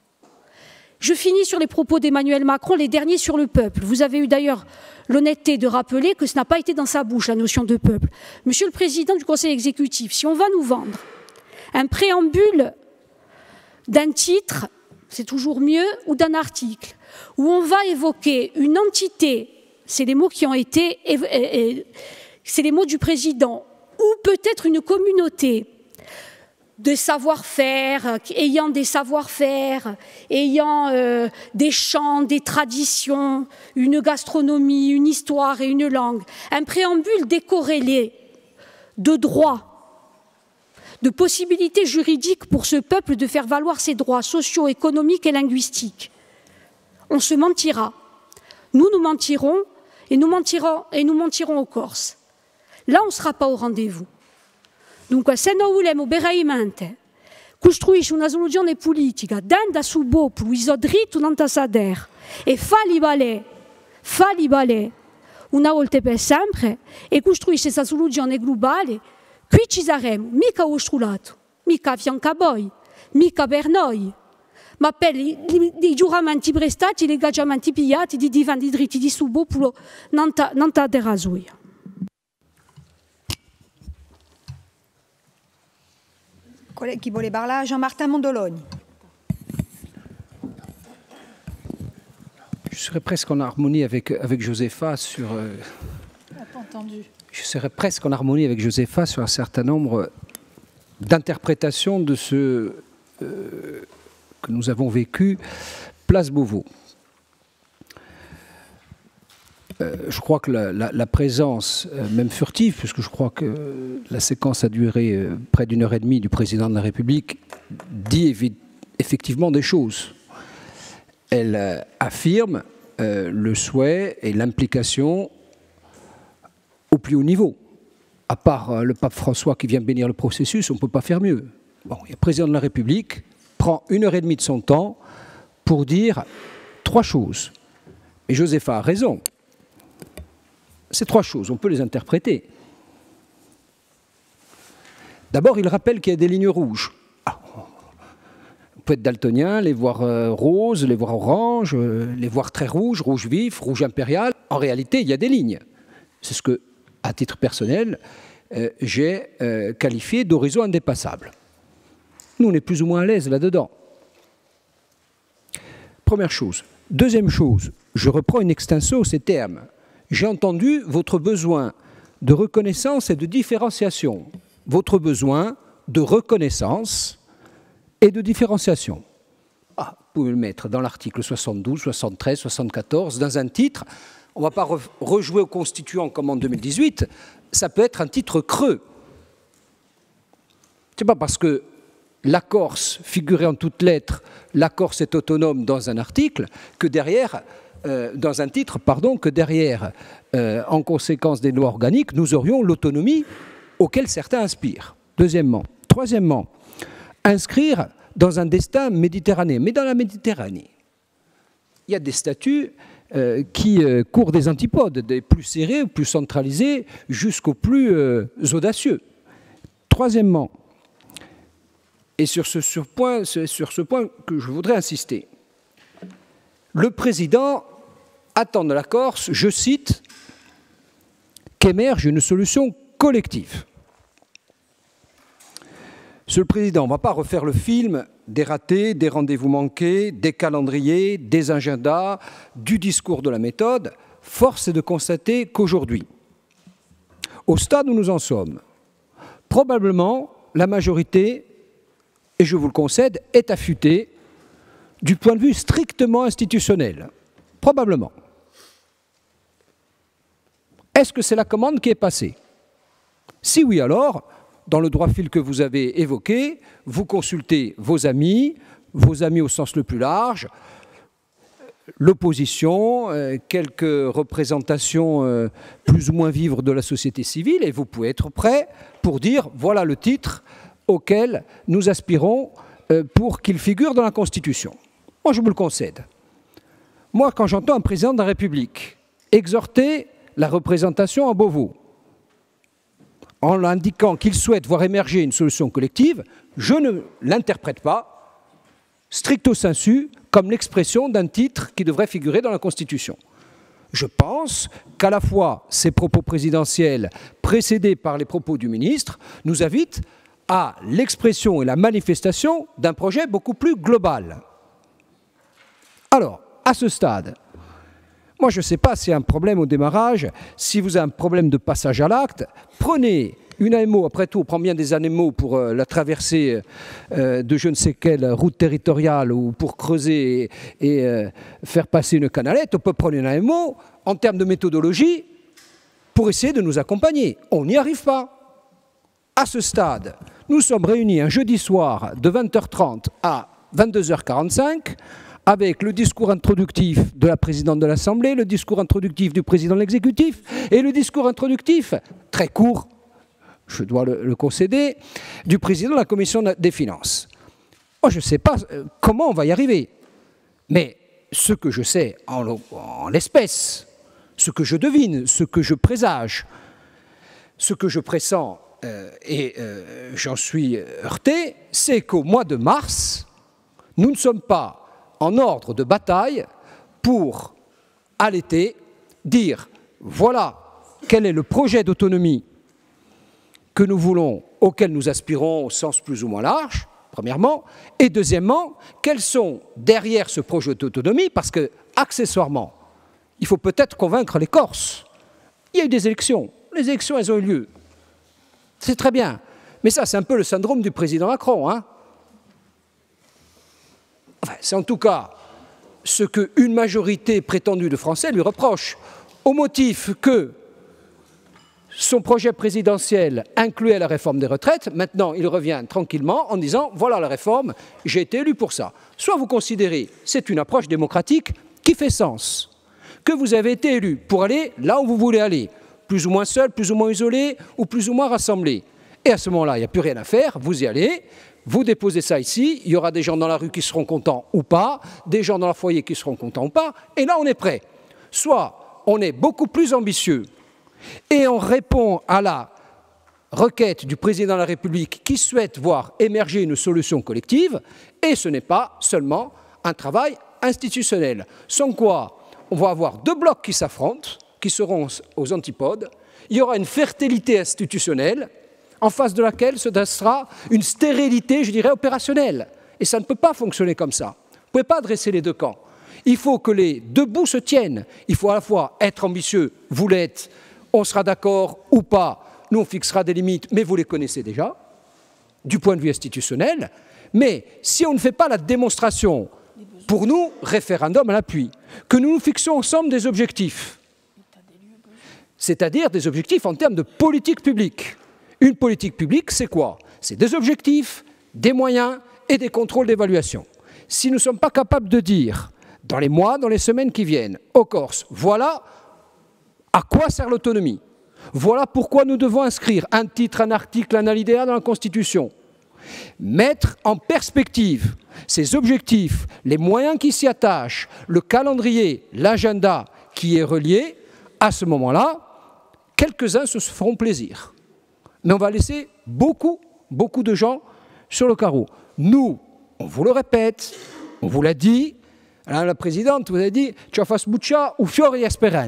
Je finis sur les propos d'Emmanuel Macron, les derniers sur le peuple. Vous avez eu d'ailleurs l'honnêteté de rappeler que ce n'a pas été dans sa bouche, la notion de peuple. Monsieur le Président du Conseil exécutif, si on va nous vendre un préambule d'un titre, c'est toujours mieux, ou d'un article, où on va évoquer une entité, c'est les mots qui ont été, c'est les mots du Président, ou peut-être une communauté de savoir-faire, ayant des savoir-faire, ayant des chants, des traditions, une gastronomie, une histoire et une langue. Un préambule décorrélé de droits, de possibilités juridiques pour ce peuple de faire valoir ses droits sociaux, économiques et linguistiques. On se mentira. Nous mentirons et nous mentirons aux Corses. Là, on ne sera pas au rendez-vous. Dunque, se noi vogliamo veramente costruire una soluzione politica dando sul popolo il suo diritto non tasader e farli valere una volta per sempre e costruire questa soluzione globale, qui ci saremo, mica al vostro lato, mica a fianco a voi, mica per noi, ma per i giuramenti prestati, gli ingaggiamenti pigliati di difendere i diritti di suo popolo non terra sua. Collègue qui voulait parler, Jean-Martin Mondologne. Je serais presque en harmonie avec Josepha sur. Je serais presque en harmonie avec Josepha sur un certain nombre d'interprétations de ce que nous avons vécu place Beauvau. Je crois que la présence, même furtive, puisque je crois que la séquence a duré près d'une heure et demie du président de la République, dit effectivement des choses. Elle affirme le souhait et l'implication au plus haut niveau. À part le pape François qui vient bénir le processus, on ne peut pas faire mieux. Bon, le président de la République prend une heure et demie de son temps pour dire trois choses. Et Josepha a raison. Ces trois choses, on peut les interpréter. D'abord, il rappelle qu'il y a des lignes rouges. On peut être daltonien, les voir roses, les voir oranges, les voir très rouges, rouge vif, rouge impérial. En réalité, il y a des lignes. C'est ce que, à titre personnel, j'ai qualifié d'horizon indépassable. Nous, on est plus ou moins à l'aise là-dedans. Première chose. Deuxième chose, je reprends in extenso ces termes. J'ai entendu votre besoin de reconnaissance et de différenciation. Votre besoin de reconnaissance et de différenciation. Vous pouvez le mettre dans l'article 72, 73, 74, dans un titre. On ne va pas rejouer au constituant comme en 2018. Ça peut être un titre creux. Ce n'est pas parce que la Corse figurait en toutes lettres, la Corse est autonome dans un article, que derrière... dans un titre, que derrière, en conséquence des lois organiques, nous aurions l'autonomie auquel certains aspirent. Deuxièmement. Troisièmement, inscrire dans un destin méditerranéen. Mais dans la Méditerranée, il y a des statuts qui court des antipodes, des plus serrés, plus centralisés, jusqu'aux plus audacieux. Troisièmement, et sur ce point que je voudrais insister, le président attend de la Corse, je cite, qu'émerge une solution collective. Monsieur le Président, on ne va pas refaire le film des ratés, des rendez-vous manqués, des calendriers, des agendas, du discours de la méthode. Force est de constater qu'aujourd'hui, au stade où nous en sommes, probablement la majorité, et je vous le concède, est affûtée du point de vue strictement institutionnel. Probablement. Est-ce que c'est la commande qui est passée? Si oui, alors, dans le droit fil que vous avez évoqué, vous consultez vos amis au sens le plus large, l'opposition, quelques représentations plus ou moins vives de la société civile, et vous pouvez être prêt pour dire voilà le titre auquel nous aspirons pour qu'il figure dans la Constitution. Moi, je vous le concède. Moi, quand j'entends un président de la République exhorter la représentation à Beauvau, en l'indiquant qu'il souhaite voir émerger une solution collective, je ne l'interprète pas, stricto sensu, comme l'expression d'un titre qui devrait figurer dans la Constitution. Je pense qu'à la fois ces propos présidentiels, précédés par les propos du ministre, nous invitent à l'expression et la manifestation d'un projet beaucoup plus global. Alors, à ce stade, moi, je ne sais pas s'il y a un problème au démarrage, si vous avez un problème de passage à l'acte, prenez une AMO, après tout, on prend bien des AMO pour la traversée de je ne sais quelle route territoriale ou pour creuser et faire passer une canalette, on peut prendre une AMO en termes de méthodologie pour essayer de nous accompagner. On n'y arrive pas. À ce stade, nous sommes réunis un jeudi soir de 20h30 à 22h45 avec le discours introductif de la présidente de l'Assemblée, le discours introductif du président de l'exécutif et le discours introductif, très court, je dois le concéder, du président de la Commission des finances. Moi, je ne sais pas comment on va y arriver, mais ce que je sais en l'espèce, ce que je devine, ce que je présage, ce que je pressens, et j'en suis heurté, c'est qu'au mois de mars, nous ne sommes pas en ordre de bataille pour, à l'été, dire voilà quel est le projet d'autonomie que nous voulons, auquel nous aspirons au sens plus ou moins large, premièrement, et deuxièmement, quels sont derrière ce projet d'autonomie, parce que, accessoirement, il faut peut-être convaincre les Corses. Il y a eu des élections, les élections, elles ont eu lieu. C'est très bien, mais ça, c'est un peu le syndrome du président Macron, hein. Enfin, c'est en tout cas ce qu'une majorité prétendue de Français lui reproche, au motif que son projet présidentiel incluait la réforme des retraites. Maintenant, il revient tranquillement en disant « voilà la réforme, j'ai été élu pour ça ». Soit vous considérez, c'est une approche démocratique qui fait sens, que vous avez été élu pour aller là où vous voulez aller, plus ou moins seul, plus ou moins isolé, ou plus ou moins rassemblé. Et à ce moment-là, il n'y a plus rien à faire, vous y allez. Vous déposez ça ici, il y aura des gens dans la rue qui seront contents ou pas, des gens dans leur foyer qui seront contents ou pas, et là on est prêt. Soit on est beaucoup plus ambitieux et on répond à la requête du président de la République qui souhaite voir émerger une solution collective, et ce n'est pas seulement un travail institutionnel. Sans quoi, on va avoir deux blocs qui s'affrontent, qui seront aux antipodes, il y aura une fertilité institutionnelle, en face de laquelle se dressera une stérilité, je dirais, opérationnelle. Et ça ne peut pas fonctionner comme ça. Vous ne pouvez pas dresser les deux camps. Il faut que les deux bouts se tiennent. Il faut à la fois être ambitieux, vous l'êtes, on sera d'accord ou pas, nous on fixera des limites, mais vous les connaissez déjà, du point de vue institutionnel. Mais si on ne fait pas la démonstration, pour nous, référendum à l'appui, que nous nous fixons ensemble des objectifs, c'est-à-dire des objectifs en termes de politique publique. Une politique publique, c'est quoi? C'est des objectifs, des moyens et des contrôles d'évaluation. Si nous ne sommes pas capables de dire, dans les mois, dans les semaines qui viennent, aux Corses, voilà à quoi sert l'autonomie, voilà pourquoi nous devons inscrire un titre, un article, un alinéa dans la Constitution, mettre en perspective ces objectifs, les moyens qui s'y attachent, le calendrier, l'agenda qui est relié, à ce moment-là, quelques-uns se feront plaisir. Mais on va laisser beaucoup de gens sur le carreau. Nous, on vous le répète, on vous l'a dit, Madame la Présidente, vous avez dit « Ci fa sbuccia u fiori di speranza ».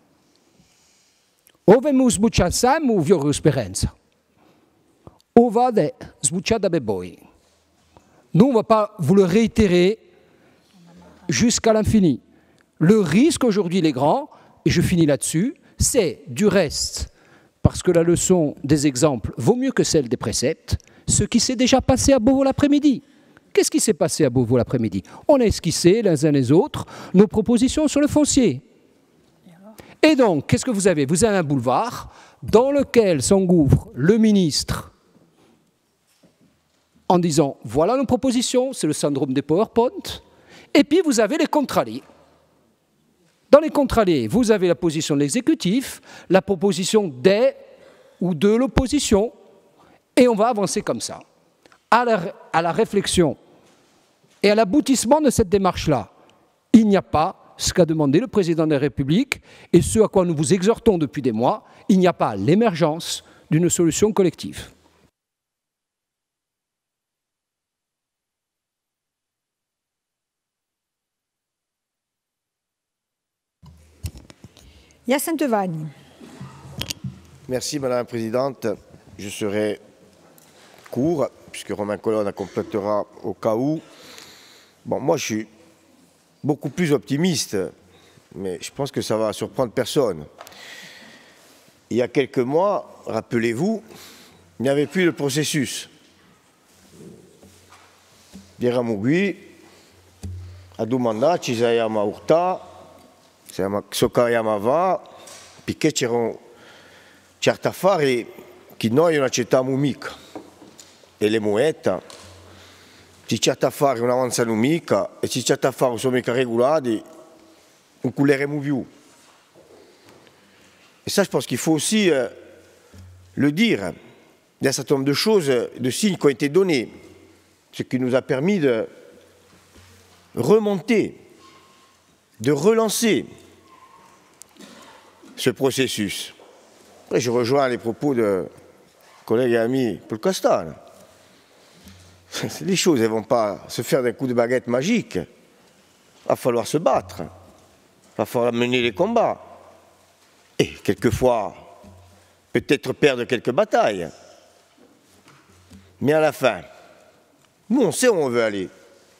O vemo sbuccia sam u fiori di speranza. O vade sbuccia da beboi. Nous, on ne va pas vous le réitérer jusqu'à l'infini. Le risque aujourd'hui, les grands, et je finis là-dessus, c'est du reste, parce que la leçon des exemples vaut mieux que celle des préceptes, ce qui s'est déjà passé à Beauvau l'après-midi. Qu'est-ce qui s'est passé à Beauvau l'après-midi? On a esquissé les uns les autres nos propositions sur le foncier. Et donc, qu'est-ce que vous avez? Vous avez un boulevard dans lequel s'engouffre le ministre en disant « voilà nos propositions », c'est le syndrome des PowerPoint, et puis vous avez les contrariés. Dans les contrariés, vous avez la position de l'exécutif, la proposition des ou de l'opposition, et on va avancer comme ça. À la réflexion et à l'aboutissement de cette démarche-là, il n'y a pas ce qu'a demandé le président de la République et ce à quoi nous vous exhortons depuis des mois, il n'y a pas l'émergence d'une solution collective. Hyacinthe Vagne. Merci Madame la Présidente. Je serai court, puisque Romain Colonne complétera au cas où. Bon, moi je suis beaucoup plus optimiste, mais je pense que ça va surprendre personne. Il y a quelques mois, rappelez-vous, il n'y avait plus de processus. Biramugui, a domanda ci siamo urta, Sokayamava, perché c'erano certi affari che noi non accettiamo mica. E le muette, se certi affari non avanzano mica e se certi affari sono mica regolati, non couleremo più. Et ça, je pense qu'il faut aussi le dire. Il y a un certain nombre de choses, de signes qui ont été donnés, ce qui nous a permis de remonter, de relancer ce processus. Après, je rejoins les propos de collègue et ami Paul Castal. Les choses ne vont pas se faire d'un coup de baguette magique. Il va falloir se battre. Il va falloir mener les combats. Et quelquefois, peut-être perdre quelques batailles. Mais à la fin, nous, on sait où on veut aller.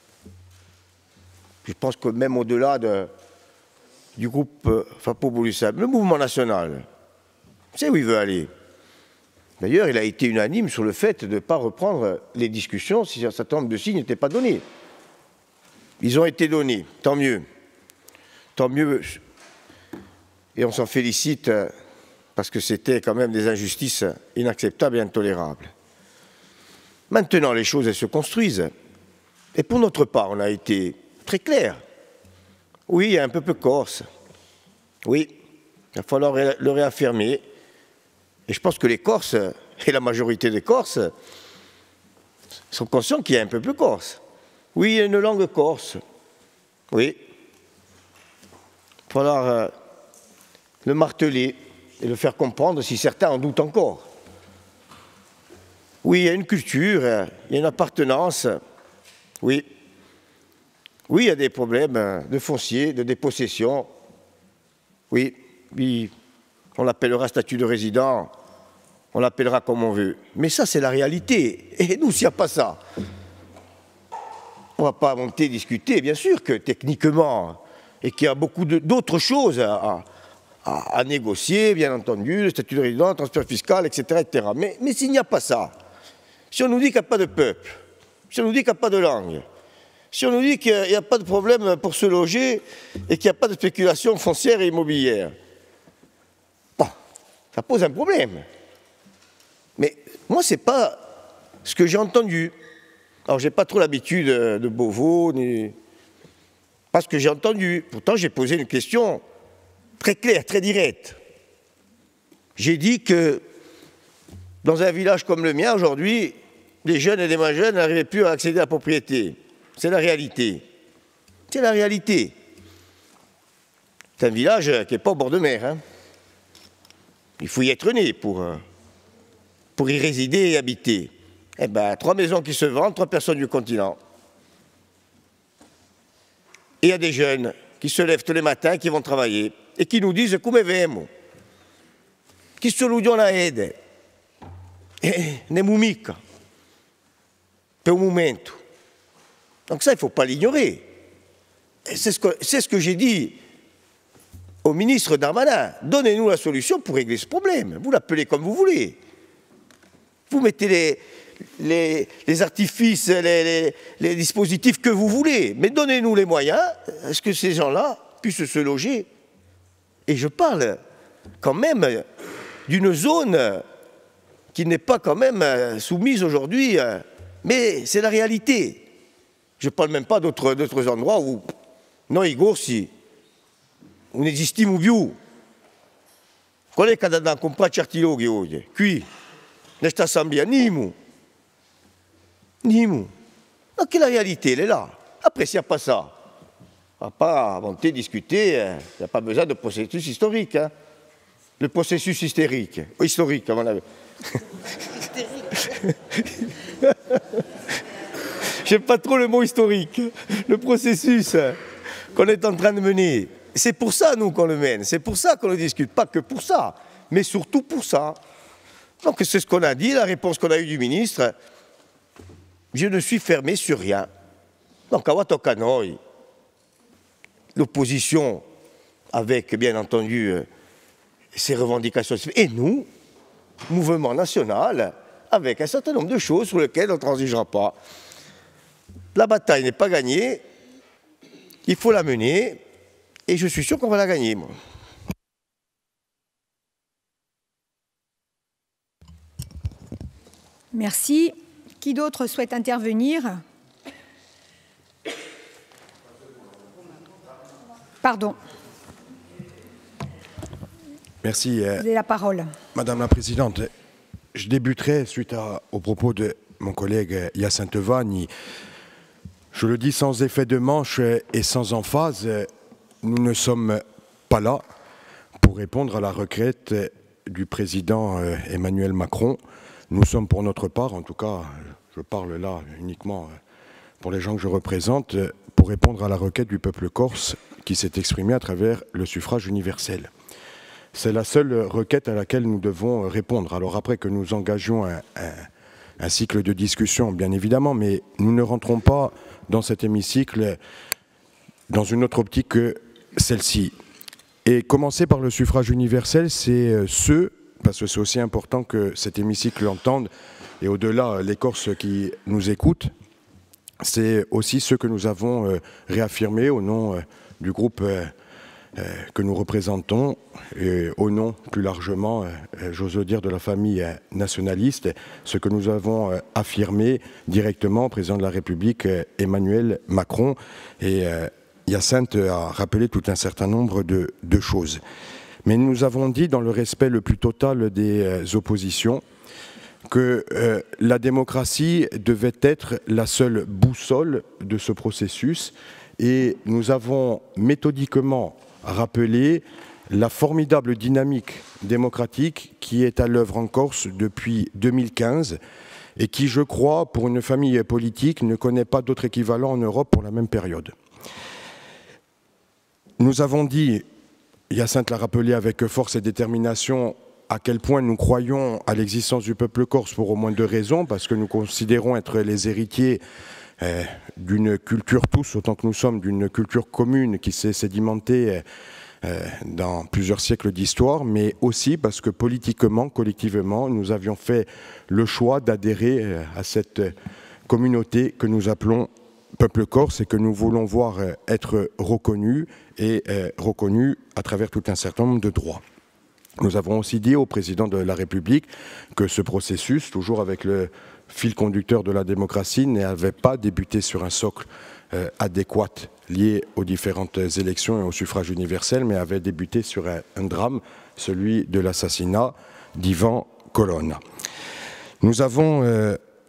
Je pense que même au-delà du groupe FAPO-Bouloussab, le mouvement national, c'est où il veut aller. D'ailleurs, il a été unanime sur le fait de ne pas reprendre les discussions si un certain nombre de signes n'étaient pas donnés. Ils ont été donnés, tant mieux. Tant mieux. Et on s'en félicite parce que c'était quand même des injustices inacceptables et intolérables. Maintenant, les choses, elles se construisent. Et pour notre part, on a été très clair. Oui, il y a un peu corse. Oui, il va falloir le réaffirmer. Et je pense que les Corses, et la majorité des Corses, sont conscients qu'il y a un peuple corse. Oui, il y a une langue corse. Oui. Il va falloir le marteler et le faire comprendre si certains en doutent encore. Oui, il y a une culture, il y a une appartenance. Oui. Oui, il y a des problèmes de foncier, de dépossession. Oui, on l'appellera statut de résident, on l'appellera comme on veut. Mais ça, c'est la réalité. Et nous, s'il n'y a pas ça, on ne va pas monter discuter. Bien sûr que techniquement, et qu'il y a beaucoup d'autres choses à négocier, bien entendu, le statut de résident, le transfert fiscal, etc. etc. Mais s'il n'y a pas ça, si on nous dit qu'il n'y a pas de peuple, si on nous dit qu'il n'y a pas de langue, si on nous dit qu'il n'y a pas de problème pour se loger et qu'il n'y a pas de spéculation foncière et immobilière, bon, ça pose un problème. Mais moi, ce n'est pas ce que j'ai entendu. Alors, je n'ai pas trop l'habitude de Beauvau, ni pas ce que j'ai entendu. Pourtant, j'ai posé une question très claire, très directe. J'ai dit que dans un village comme le mien, aujourd'hui, des jeunes et des moins jeunes n'arrivaient plus à accéder à la propriété. C'est la réalité. C'est la réalité. C'est un village qui n'est pas au bord de mer. Hein. Il faut y être né pour y résider et habiter. Eh bien, 3 maisons qui se vendent, 3 personnes du continent. Et il y a des jeunes qui se lèvent tous les matins, qui vont travailler, et qui nous disent « Come vemo ?» Qui se ludiano la aide. Nemo mica. Per un momento. Donc ça, il ne faut pas l'ignorer. C'est ce que j'ai dit au ministre Darmanin. Donnez-nous la solution pour régler ce problème. Vous l'appelez comme vous voulez. Vous mettez les artifices, les dispositifs que vous voulez. Mais donnez-nous les moyens à ce que ces gens-là puissent se loger. Et je parle quand même d'une zone qui n'est pas quand même soumise aujourd'hui, mais c'est la réalité. Je ne parle même pas d'autres endroits où noi corsi non esistiamo più. Qual è che da comprare certi luoghi oggi? Qui, nesta assemblea, Nimo. Donc la réalité, elle est là. Après, s'il n'y a pas ça, on ne va pas inventer, discuter, il n'y a pas besoin de processus historique. Hein. Le processus historique, à mon avis. J'aime pas trop le mot historique. Le processus qu'on est en train de mener. C'est pour ça, nous, qu'on le mène. C'est pour ça qu'on ne discute. Pas que pour ça, mais surtout pour ça. Donc c'est ce qu'on a dit, la réponse qu'on a eue du ministre. Je ne suis fermé sur rien. Donc à Watokanoï, l'opposition, avec bien entendu ses revendications, et nous, mouvement national, avec un certain nombre de choses sur lesquelles on ne transigera pas. La bataille n'est pas gagnée, il faut la mener, et je suis sûr qu'on va la gagner, moi. Merci. Qui d'autre souhaite intervenir? Pardon. Merci. Vous avez la parole. Madame la Présidente, je débuterai suite aux propos de mon collègue Hyacinthe Vagne. Je le dis sans effet de manche et sans emphase, nous ne sommes pas là pour répondre à la requête du président Emmanuel Macron. Nous sommes pour notre part, en tout cas, je parle là uniquement pour les gens que je représente, pour répondre à la requête du peuple corse qui s'est exprimé à travers le suffrage universel. C'est la seule requête à laquelle nous devons répondre. Alors après que nous engagions un cycle de discussion, bien évidemment, mais nous ne rentrons pas dans cet hémicycle dans une autre optique que celle-ci. Et commencer par le suffrage universel, c'est parce que c'est aussi important que cet hémicycle l'entende, et au-delà, les Corses qui nous écoutent, c'est aussi ce que nous avons réaffirmé au nom du groupe que nous représentons, et au nom plus largement, j'ose dire, de la famille nationaliste, ce que nous avons affirmé directement au président de la République, Emmanuel Macron, et Hyacinthe a rappelé tout un certain nombre de choses. Mais nous avons dit, dans le respect le plus total des oppositions, que la démocratie devait être la seule boussole de ce processus, et nous avons méthodiquement rappelé la formidable dynamique démocratique qui est à l'œuvre en Corse depuis 2015 et qui, je crois, pour une famille politique, ne connaît pas d'autre équivalent en Europe pour la même période. Nous avons dit, Hyacinthe l'a rappelé avec force et détermination, à quel point nous croyons à l'existence du peuple corse pour au moins 2 raisons, parce que nous considérons être les héritiers d'une culture, tous autant que nous sommes, d'une culture commune qui s'est sédimentée dans plusieurs siècles d'histoire, mais aussi parce que politiquement, collectivement, nous avions fait le choix d'adhérer à cette communauté que nous appelons peuple corse et que nous voulons voir être reconnu et reconnu à travers tout un certain nombre de droits. Nous avons aussi dit au président de la République que ce processus, toujours avec le fil conducteur de la démocratie, n'avait pas débuté sur un socle adéquat lié aux différentes élections et au suffrage universel, mais avait débuté sur un drame, celui de l'assassinat d'Ivan Colonna. Nous avons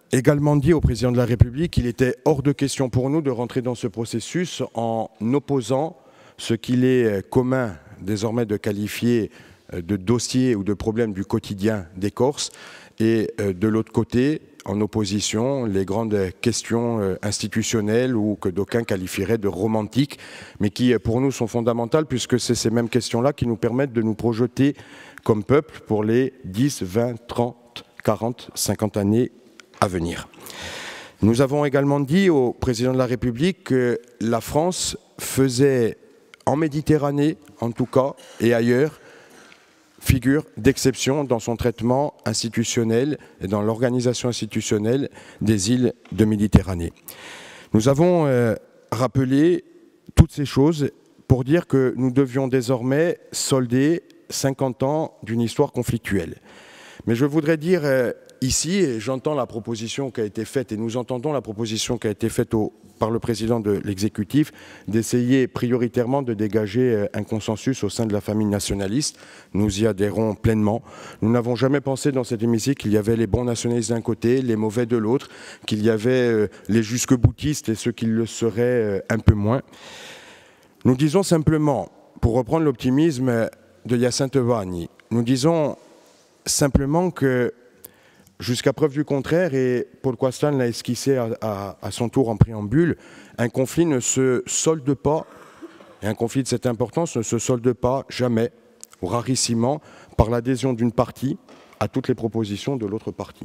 également dit au président de la République qu'il était hors de question pour nous de rentrer dans ce processus en opposant ce qu'il est commun désormais de qualifier de dossier ou de problème du quotidien des Corses, et de l'autre côté, en opposition, les grandes questions institutionnelles ou que d'aucuns qualifieraient de romantiques, mais qui pour nous sont fondamentales puisque c'est ces mêmes questions-là qui nous permettent de nous projeter comme peuple pour les 10, 20, 30, 40, 50 années à venir. Nous avons également dit au président de la République que la France faisait, en Méditerranée en tout cas, et ailleurs, figure d'exception dans son traitement institutionnel et dans l'organisation institutionnelle des îles de Méditerranée. Nous avons rappelé toutes ces choses pour dire que nous devions désormais solder 50 ans d'une histoire conflictuelle. Mais je voudrais dire ici, et j'entends la proposition qui a été faite, et nous entendons la proposition qui a été faite par le président de l'exécutif, d'essayer prioritairement de dégager un consensus au sein de la famille nationaliste. Nous y adhérons pleinement. Nous n'avons jamais pensé dans cet hémicycle qu'il y avait les bons nationalistes d'un côté, les mauvais de l'autre, qu'il y avait les jusque-boutistes et ceux qui le seraient un peu moins. Nous disons simplement, pour reprendre l'optimisme de Hyacinthe Vanni, nous disons simplement que jusqu'à preuve du contraire, et Paul Coastan l'a esquissé à son tour en préambule, un conflit ne se solde pas, et un conflit de cette importance ne se solde pas jamais, ou rarissimement, par l'adhésion d'une partie à toutes les propositions de l'autre partie.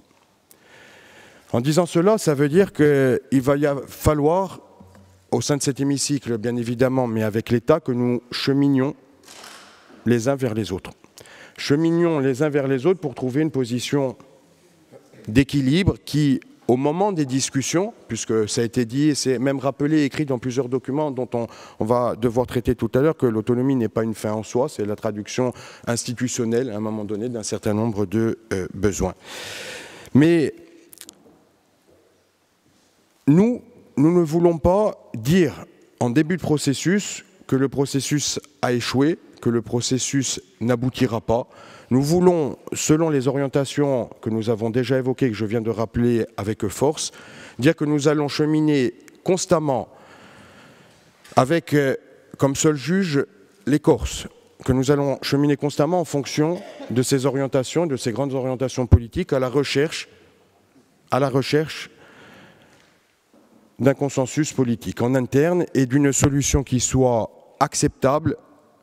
En disant cela, ça veut dire qu'il va y falloir, au sein de cet hémicycle, bien évidemment, mais avec l'État, que nous cheminions les uns vers les autres. Cheminions les uns vers les autres pour trouver une position d'équilibre qui, au moment des discussions, puisque ça a été dit et c'est même rappelé et écrit dans plusieurs documents dont on va devoir traiter tout à l'heure, que l'autonomie n'est pas une fin en soi, c'est la traduction institutionnelle à un moment donné d'un certain nombre de besoins. Mais nous ne voulons pas dire en début de processus que le processus a échoué, que le processus n'aboutira pas. Nous voulons, selon les orientations que nous avons déjà évoquées, que je viens de rappeler avec force, dire que nous allons cheminer constamment avec, comme seul juge, les Corses, que nous allons cheminer constamment en fonction de ces orientations, de ces grandes orientations politiques, à la recherche d'un consensus politique en interne et d'une solution qui soit acceptable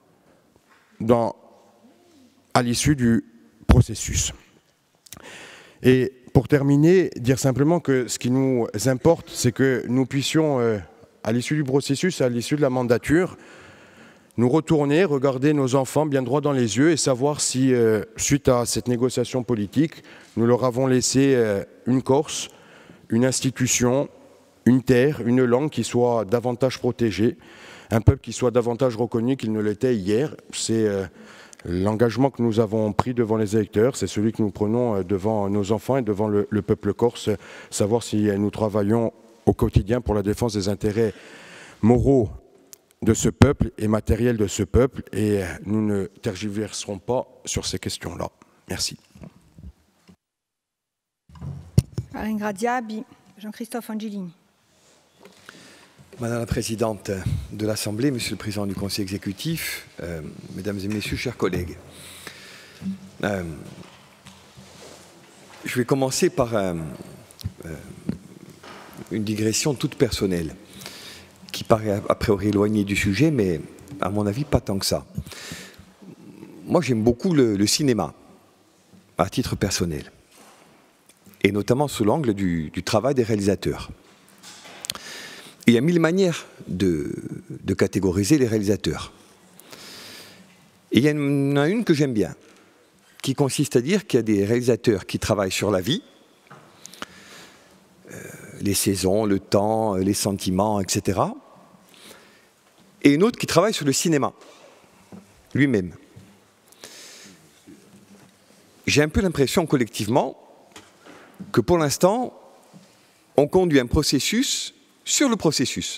à l'issue du processus. Et pour terminer, dire simplement que ce qui nous importe, c'est que nous puissions, à l'issue du processus, à l'issue de la mandature, nous retourner, regarder nos enfants bien droit dans les yeux et savoir si, suite à cette négociation politique, nous leur avons laissé une Corse, une institution, une terre, une langue qui soit davantage protégée, un peuple qui soit davantage reconnu qu'il ne l'était hier. C'est l'engagement que nous avons pris devant les électeurs, c'est celui que nous prenons devant nos enfants et devant le peuple corse, savoir si nous travaillons au quotidien pour la défense des intérêts moraux de ce peuple et matériels de ce peuple, et nous ne tergiverserons pas sur ces questions-là. Merci. Jean-Christophe Angelini. Madame la Présidente de l'Assemblée, Monsieur le Président du Conseil exécutif, Mesdames et Messieurs, chers collègues, je vais commencer par une digression toute personnelle, qui paraît a priori éloignée du sujet, mais à mon avis pas tant que ça. Moi j'aime beaucoup le cinéma, à titre personnel, et notamment sous l'angle du travail des réalisateurs. Il y a 1000 manières de catégoriser les réalisateurs. Et il y en a une que j'aime bien, qui consiste à dire qu'il y a des réalisateurs qui travaillent sur la vie, les saisons, le temps, les sentiments, etc. Et une autre qui travaille sur le cinéma, lui-même. J'ai un peu l'impression collectivement que pour l'instant, on conduit un processus sur le processus.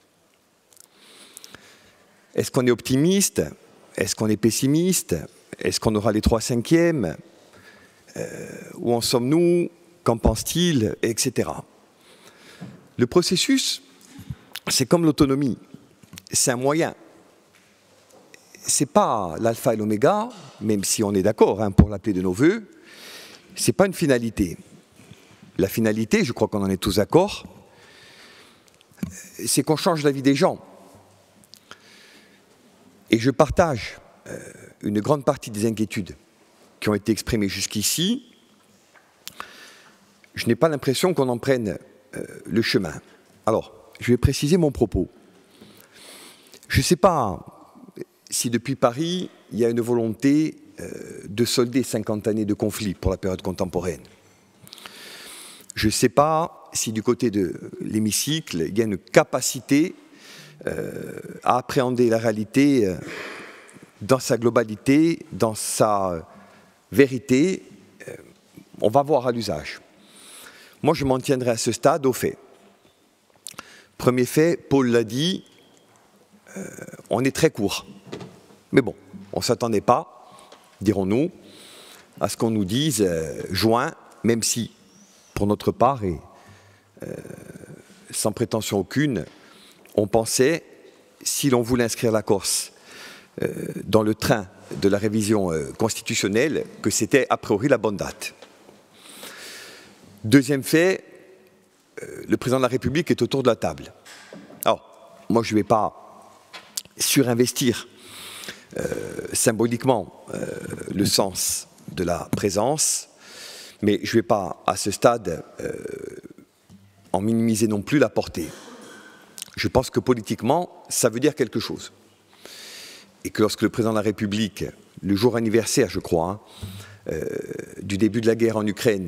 Est-ce qu'on est optimiste? Est-ce qu'on est pessimiste? Est-ce qu'on aura les 3/5? Où en sommes-nous? qu'en pense-t-il, etc. Le processus, c'est comme l'autonomie, c'est un moyen. Ce n'est pas l'alpha et l'oméga, même si on est d'accord pour l'appeler de nos voeux, ce n'est pas une finalité. La finalité, je crois qu'on en est tous d'accord, c'est qu'on change la vie des gens. Et je partage une grande partie des inquiétudes qui ont été exprimées jusqu'ici. Je n'ai pas l'impression qu'on en prenne le chemin. Alors, je vais préciser mon propos. Je ne sais pas si depuis Paris, il y a une volonté de solder 50 années de conflit pour la période contemporaine. Je ne sais pas si du côté de l'hémicycle, il y a une capacité à appréhender la réalité dans sa globalité, dans sa vérité. On va voir à l'usage. Moi, je m'en tiendrai à ce stade aux faits. Premier fait, Paul l'a dit, on est très court. Mais bon, on ne s'attendait pas, dirons-nous, à ce qu'on nous dise juin, même si, pour notre part, et sans prétention aucune, on pensait, si l'on voulait inscrire la Corse dans le train de la révision constitutionnelle, que c'était a priori la bonne date. Deuxième fait, le président de la République est autour de la table. Alors, moi je ne vais pas surinvestir symboliquement le sens de la présence, mais je ne vais pas à ce stade en minimiser non plus la portée. Je pense que politiquement, ça veut dire quelque chose. Et que lorsque le président de la République, le jour anniversaire, je crois, du début de la guerre en Ukraine,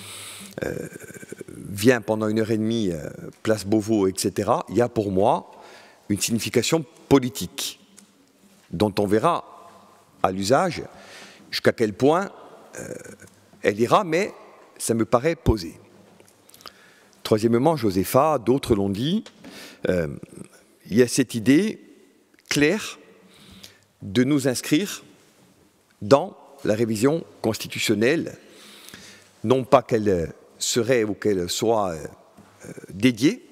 vient pendant 1h30, place Beauvau, etc., il y a pour moi une signification politique, dont on verra à l'usage jusqu'à quel point elle ira, mais ça me paraît posé. Troisièmement, Josépha, d'autres l'ont dit, il y a cette idée claire de nous inscrire dans la révision constitutionnelle, non pas qu'elle serait ou qu'elle soit dédiée,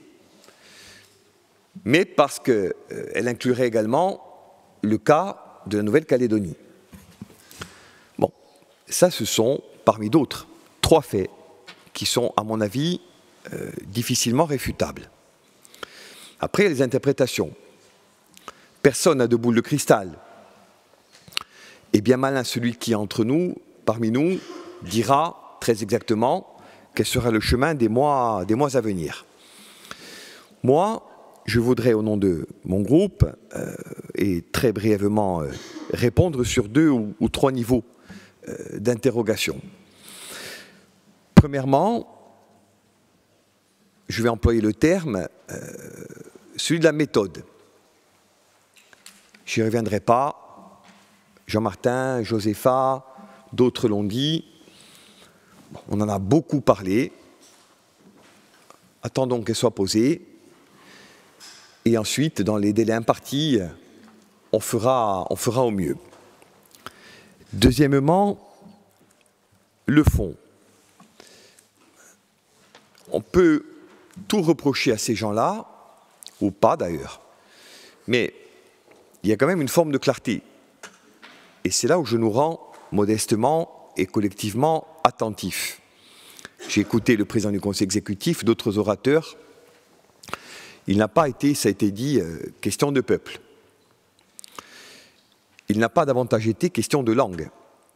mais parce qu'elle inclurait également le cas de la Nouvelle-Calédonie. Bon, ça ce sont, parmi d'autres, 3 faits qui sont, à mon avis, difficilement réfutables. Après, il y a les interprétations. Personne n'a de boule de cristal. Et bien malin celui qui, entre nous, parmi nous, dira très exactement quel sera le chemin des mois à venir. Moi, je voudrais, au nom de mon groupe, et très brièvement répondre sur 2 ou 3 niveaux d'interrogation. Premièrement, je vais employer le terme, celui de la méthode. Je n'y reviendrai pas. Jean-Martin, Josépha, d'autres l'ont dit. On en a beaucoup parlé. Attendons qu'elle soit posée. Et ensuite, dans les délais impartis, on fera au mieux. Deuxièmement, le fond. On peut tout reprocher à ces gens-là, ou pas d'ailleurs, mais il y a quand même une forme de clarté. Et c'est là où je nous rends modestement et collectivement attentifs. J'ai écouté le président du Conseil exécutif, d'autres orateurs. Il n'a pas été, ça a été dit, question de peuple. Il n'a pas davantage été question de langue.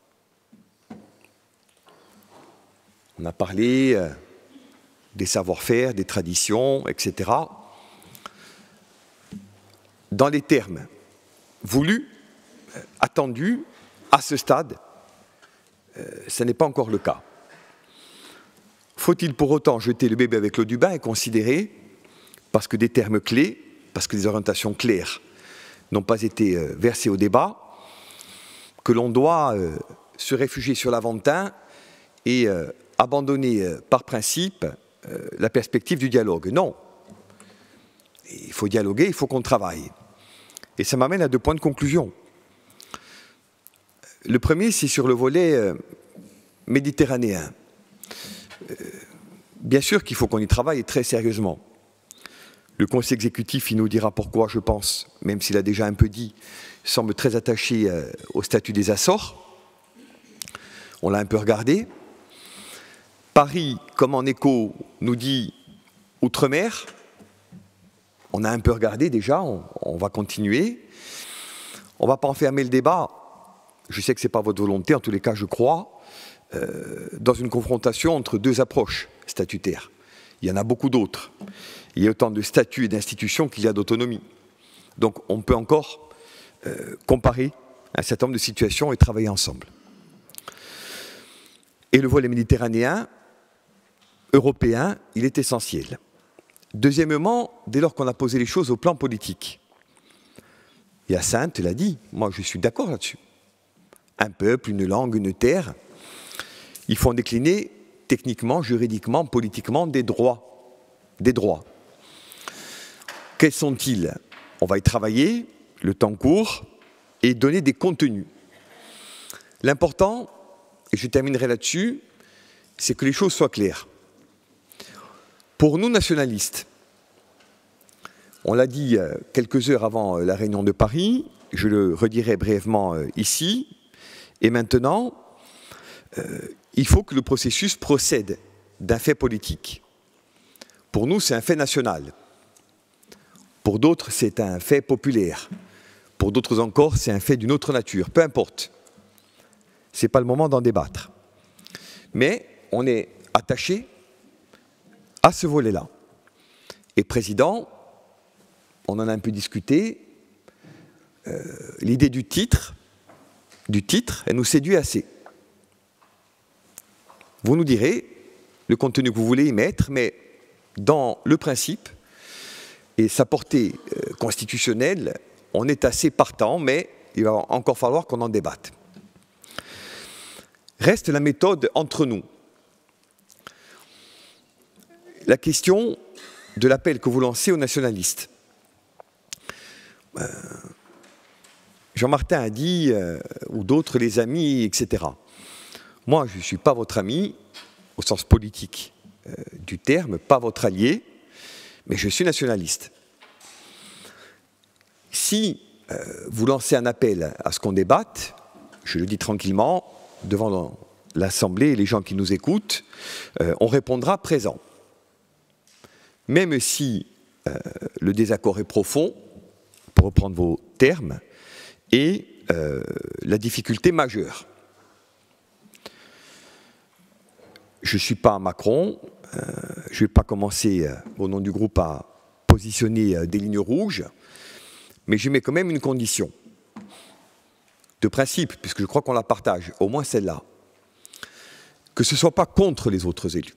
On a parlé des savoir-faire, des traditions, etc. Dans les termes voulus, attendus, à ce stade, ce n'est pas encore le cas. Faut-il pour autant jeter le bébé avec l'eau du bain et considérer, parce que des termes clés, parce que des orientations claires n'ont pas été versées au débat, que l'on doit se réfugier sur l'Aventin et abandonner par principe la perspective du dialogue? Non. Il faut dialoguer, il faut qu'on travaille. Et ça m'amène à 2 points de conclusion. Le premier, c'est sur le volet méditerranéen. bien sûr qu'il faut qu'on y travaille très sérieusement. Le Conseil exécutif, il nous dira pourquoi, je pense, même s'il a déjà un peu dit, semble très attaché au statut des Açores. On l'a un peu regardé. Paris, comme en écho, nous dit Outre-mer. On a un peu regardé déjà, on va continuer. On ne va pas enfermer le débat. Je sais que ce n'est pas votre volonté, en tous les cas, je crois, dans une confrontation entre deux approches statutaires. Il y en a beaucoup d'autres. Il y a autant de statuts et d'institutions qu'il y a d'autonomie. Donc on peut encore comparer un certain nombre de situations et travailler ensemble. Et le volet méditerranéen, européen, il est essentiel. Deuxièmement, dès lors qu'on a posé les choses au plan politique, Hyacinthe l'a dit, moi je suis d'accord là-dessus. Un peuple, une langue, une terre, il faut en décliner techniquement, juridiquement, politiquement des droits. Des droits. Quels sont-ils? On va y travailler, le temps court, et donner des contenus. L'important, et je terminerai là-dessus, c'est que les choses soient claires. Pour nous, nationalistes, on l'a dit quelques heures avant la réunion de Paris, je le redirai brièvement ici, et maintenant, il faut que le processus procède d'un fait politique. Pour nous, c'est un fait national. Pour d'autres, c'est un fait populaire. Pour d'autres encore, c'est un fait d'une autre nature. Peu importe. Ce n'est pas le moment d'en débattre. Mais on est attaché à ce volet-là. Et président, on en a un peu discuté, l'idée du titre, elle nous séduit assez. Vous nous direz le contenu que vous voulez y mettre, mais dans le principe et sa portée constitutionnelle, on est assez partant, mais il va encore falloir qu'on en débatte. Reste la méthode entre nous. La question de l'appel que vous lancez aux nationalistes. Jean-Martin a dit, ou d'autres, les amis, etc. Moi, je ne suis pas votre ami, au sens politique du terme, pas votre allié, mais je suis nationaliste. Si vous lancez un appel à ce qu'on débatte, je le dis tranquillement, devant l'Assemblée et les gens qui nous écoutent, on répondra présent. Même si le désaccord est profond, pour reprendre vos termes, et la difficulté majeure. Je ne suis pas Macron, je ne vais pas commencer au nom du groupe à positionner des lignes rouges, mais je mets quand même une condition de principe, puisque je crois qu'on la partage, au moins celle-là, que ce ne soit pas contre les autres élus,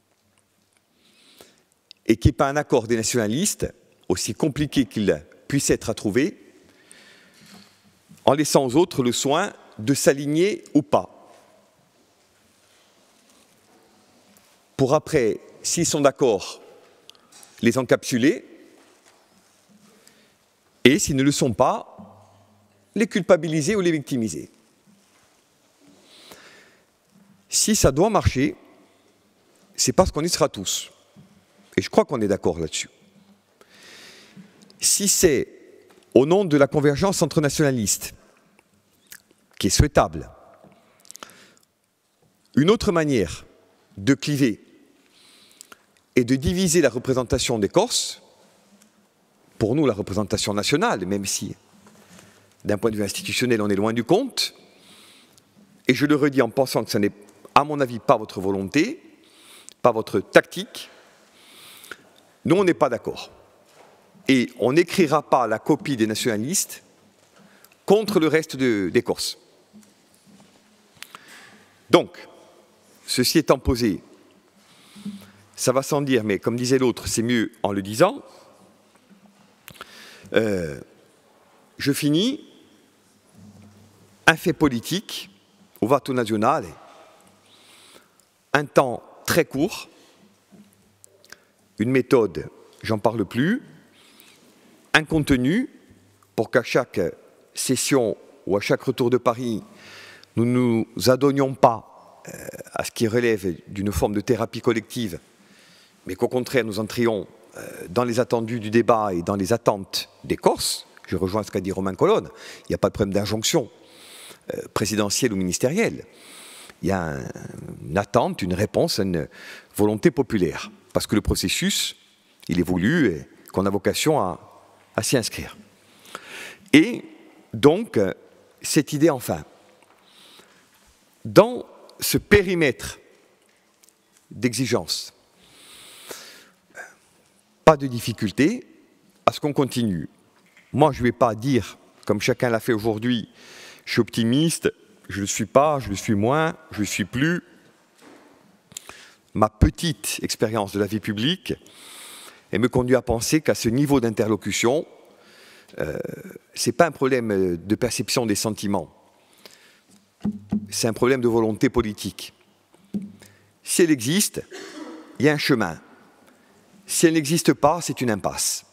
et qu'il n'y ait pas un accord des nationalistes, aussi compliqué qu'il puisse être à trouver, en laissant aux autres le soin de s'aligner ou pas. Pour après, s'ils sont d'accord, les encapsuler, et s'ils ne le sont pas, les culpabiliser ou les victimiser. Si ça doit marcher, c'est parce qu'on y sera tous. Et je crois qu'on est d'accord là-dessus. Si c'est au nom de la convergence entre nationalistes, qui est souhaitable, une autre manière de cliver et de diviser la représentation des Corses, pour nous la représentation nationale, même si d'un point de vue institutionnel on est loin du compte, et je le redis en pensant que ce n'est à mon avis pas votre volonté, pas votre tactique, nous on n'est pas d'accord. Et on n'écrira pas la copie des nationalistes contre le reste des Corses. Donc, ceci étant posé, ça va sans dire, mais comme disait l'autre, c'est mieux en le disant. Je finis. Un fait politique, au Vato Nazionale, un temps très court, une méthode, j'en parle plus, un contenu pour qu'à chaque session ou à chaque retour de Paris, nous ne nous adonnions pas à ce qui relève d'une forme de thérapie collective, mais qu'au contraire nous entrions dans les attendus du débat et dans les attentes des Corses. Je rejoins ce qu'a dit Romain Colonne, il n'y a pas de problème d'injonction présidentielle ou ministérielle. Il y a une attente, une réponse à une volonté populaire, parce que le processus, il évolue et qu'on a vocation à s'y inscrire. Et donc, cette idée, enfin, dans ce périmètre d'exigence, pas de difficulté à ce qu'on continue. Moi, je ne vais pas dire, comme chacun l'a fait aujourd'hui, je suis optimiste, je ne le suis pas, je le suis moins, je ne le suis plus. Ma petite expérience de la vie publique, elle me conduit à penser qu'à ce niveau d'interlocution, ce n'est pas un problème de perception des sentiments, c'est un problème de volonté politique. Si elle existe, il y a un chemin. Si elle n'existe pas, c'est une impasse.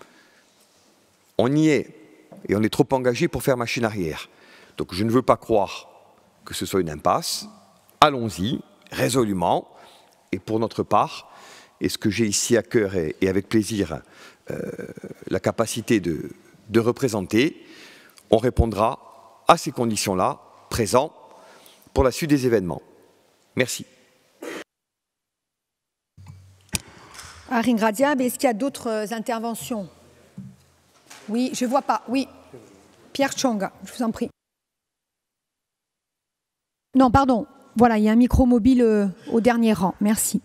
On y est, et on est trop engagé pour faire machine arrière. Donc je ne veux pas croire que ce soit une impasse. Allons-y, résolument, et pour notre part, et ce que j'ai ici à cœur et avec plaisir la capacité de représenter, on répondra à ces conditions-là, présents, pour la suite des événements. Merci. Arin Gradiab, est-ce qu'il y a d'autres interventions? Oui, je ne vois pas. Oui. Pierre Tchonga, je vous en prie. Non, pardon. Voilà, il y a un micro mobile au dernier rang. Merci.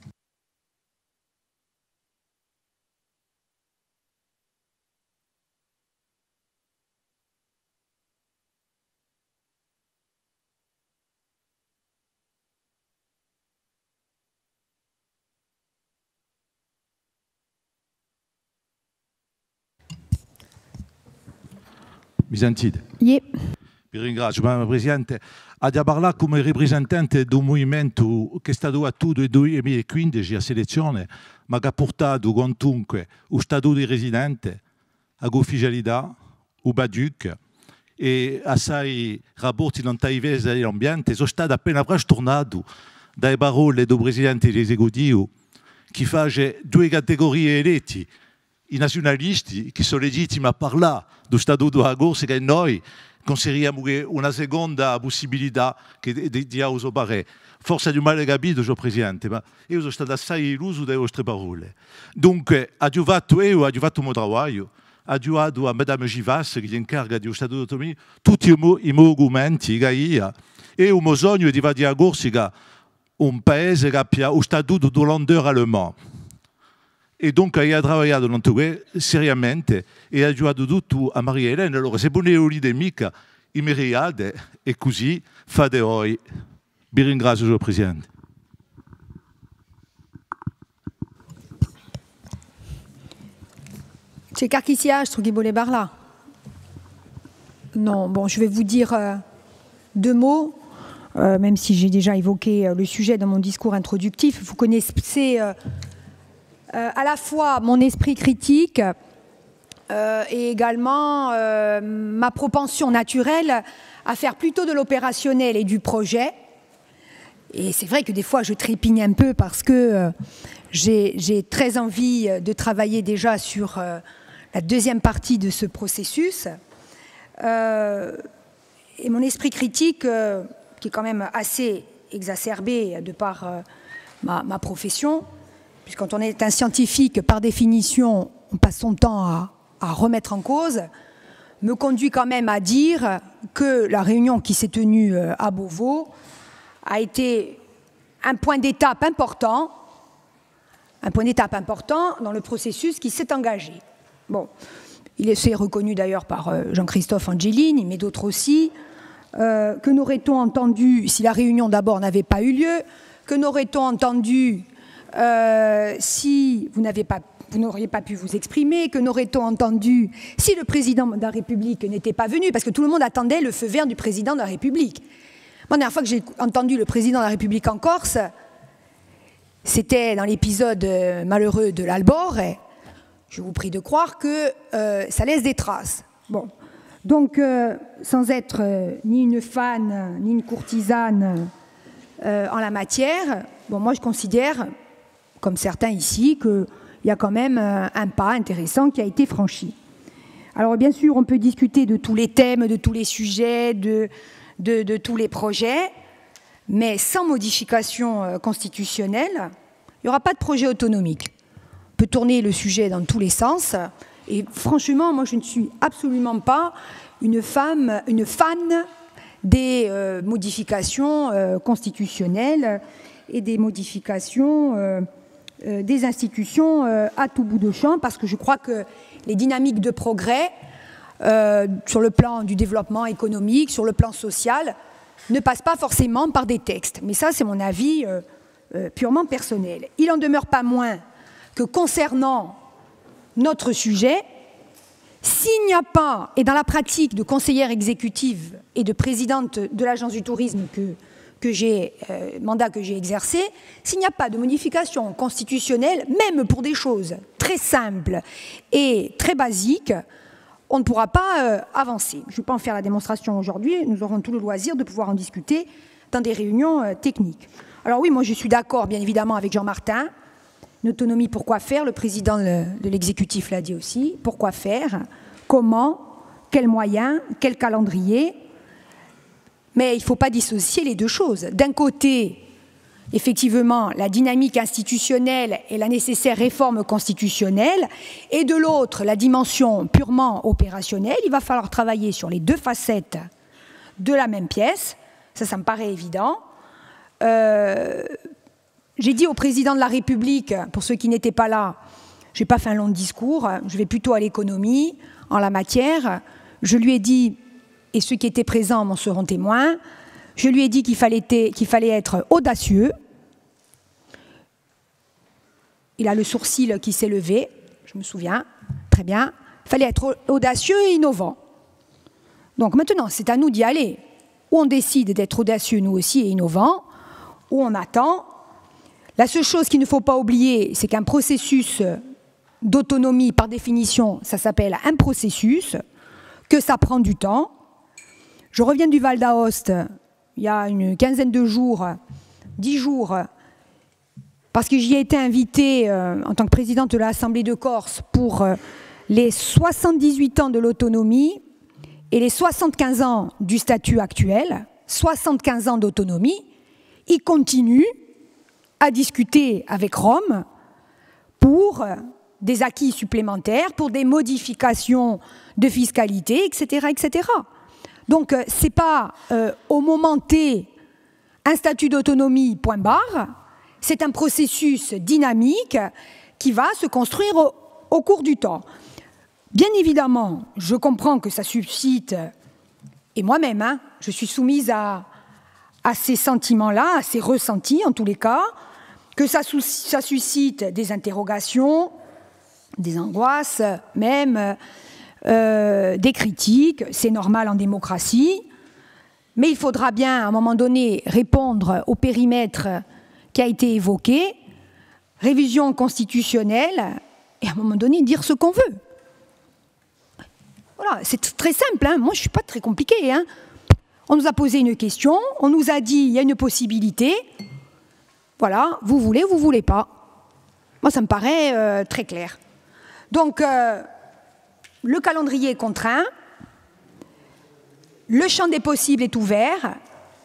Mi sentite? Yeah. Vi ringrazio, ma Presidente. A parlare come rappresentante di un movimento che è stato attivo nel 2015 a selezione, ma che ha portato comunque lo statuto di residente, l'ufficialità, il BADUC e assai rapporti non diversi dell'ambiente. Sono stato appena tornato dalle parole del Presidente dell'Esecutivo che fa due categorie eletti, i nazionalisti che sono legittimi a parlare dello Statuto della Corsa che noi consideriamo che una seconda possibilità che di uso pare. Forse di male capito, signor Presidente, ma io sono stato assai illuso dalle vostre parole. Dunque, ho fatto il mio lavoro, ho aiutato a Madame Givas, che si incarica dello Statuto d'autonomia, tutti i miei argomenti che io, e il mio sogno è di fare a Corsica un paese che abbia lo Statuto dell'Hollandeur allemand. E dunque io ho lavorato seriamente e ho aiutato tutto a Maria Elena. Allora, se non volete mica i miriade, e così fate voi. Vi ringrazio, signor Presidente. C'est Carquissiage, Trougui-Bolet-Barla. Non, bon, je vais vous dire deux mots, même si j'ai déjà évoqué le sujet dans mon discours introductif. Vous connaissez à la fois mon esprit critique et également ma propension naturelle à faire plutôt de l'opérationnel et du projet. Et c'est vrai que des fois je trépigne un peu parce que j'ai très envie de travailler déjà sur la deuxième partie de ce processus. Et mon esprit critique, qui est quand même assez exacerbé de par ma profession, puisque quand on est un scientifique, par définition, on passe son temps à remettre en cause, me conduit quand même à dire que la réunion qui s'est tenue à Beauvau a été un point d'étape important dans le processus qui s'est engagé. Bon, il est reconnu d'ailleurs par Jean-Christophe Angelini, mais d'autres aussi. Que n'aurait-on entendu si la réunion d'abord n'avait pas eu lieu? Que n'aurait-on entendu si vous n'auriez pas pu vous exprimer? Que n'aurait-on entendu si le président de la République n'était pas venu? Parce que tout le monde attendait le feu vert du président de la République. La dernière fois que j'ai entendu le président de la République en Corse, c'était dans l'épisode malheureux de l'Albor. Je vous prie de croire que ça laisse des traces. Bon. Donc, sans être ni une fan, ni une courtisane en la matière. Bon, moi, je considère, comme certains ici, qu'il y a quand même un pas intéressant qui a été franchi. Alors, bien sûr, on peut discuter de tous les thèmes, de tous les sujets, de tous les projets, mais sans modification constitutionnelle, il n'y aura pas de projet autonomique. On peut tourner le sujet dans tous les sens, et franchement, moi, je ne suis absolument pas une fan des modifications constitutionnelles et des modifications des institutions à tout bout de champ, parce que je crois que les dynamiques de progrès sur le plan du développement économique, sur le plan social, ne passent pas forcément par des textes. Mais ça, c'est mon avis purement personnel. Il n'en demeure pas moins que concernant notre sujet, s'il n'y a pas, et dans la pratique de conseillère exécutive et de présidente de l'Agence du tourisme mandat que j'ai exercé, s'il n'y a pas de modification constitutionnelle, même pour des choses très simples et très basiques, on ne pourra pas avancer. Je ne vais pas en faire la démonstration aujourd'hui, nous aurons tout le loisir de pouvoir en discuter dans des réunions techniques. Alors oui, moi je suis d'accord bien évidemment avec Jean Martin, une autonomie, pourquoi faire, le président de l'exécutif l'a dit aussi, pourquoi faire, comment, quels moyens, quel calendrier. Mais il ne faut pas dissocier les deux choses. D'un côté, effectivement, la dynamique institutionnelle et la nécessaire réforme constitutionnelle, et de l'autre, la dimension purement opérationnelle. Il va falloir travailler sur les deux facettes de la même pièce. Ça me paraît évident. J'ai dit au président de la République, pour ceux qui n'étaient pas là, je n'ai pas fait un long discours, je vais plutôt à l'économie en la matière. Je lui ai dit, et ceux qui étaient présents m'en seront témoins, je lui ai dit qu'il fallait être audacieux. Il a le sourcil qui s'est levé, je me souviens, très bien. Il fallait être audacieux et innovant. Donc maintenant, c'est à nous d'y aller. Ou on décide d'être audacieux, nous aussi, et innovants, ou on attend. La seule chose qu'il ne faut pas oublier, c'est qu'un processus d'autonomie, par définition, ça s'appelle un processus, que ça prend du temps. Je reviens du Val d'Aoste, il y a une quinzaine de jours, 10 jours, parce que j'y ai été invitée en tant que présidente de l'Assemblée de Corse pour les 78 ans de l'autonomie et les 75 ans du statut actuel, 75 ans d'autonomie. Ils continuent à discuter avec Rome pour des acquis supplémentaires, pour des modifications de fiscalité, etc., etc. Donc, ce n'est pas au moment T un statut d'autonomie, point barre, c'est un processus dynamique qui va se construire au cours du temps. Bien évidemment, je comprends que ça suscite, et moi-même, je suis soumise à ces sentiments-là, à ces ressentis en tous les cas, que ça suscite des interrogations, des angoisses, même des critiques, c'est normal en démocratie, mais il faudra bien à un moment donné répondre au périmètre qui a été évoqué, révision constitutionnelle, et à un moment donné dire ce qu'on veut. Voilà, c'est très simple, hein. Moi je ne suis pas très compliqué. Hein. On nous a posé une question, on nous a dit il y a une possibilité, voilà, vous voulez pas. Moi ça me paraît très clair. Donc, le calendrier est contraint, le champ des possibles est ouvert,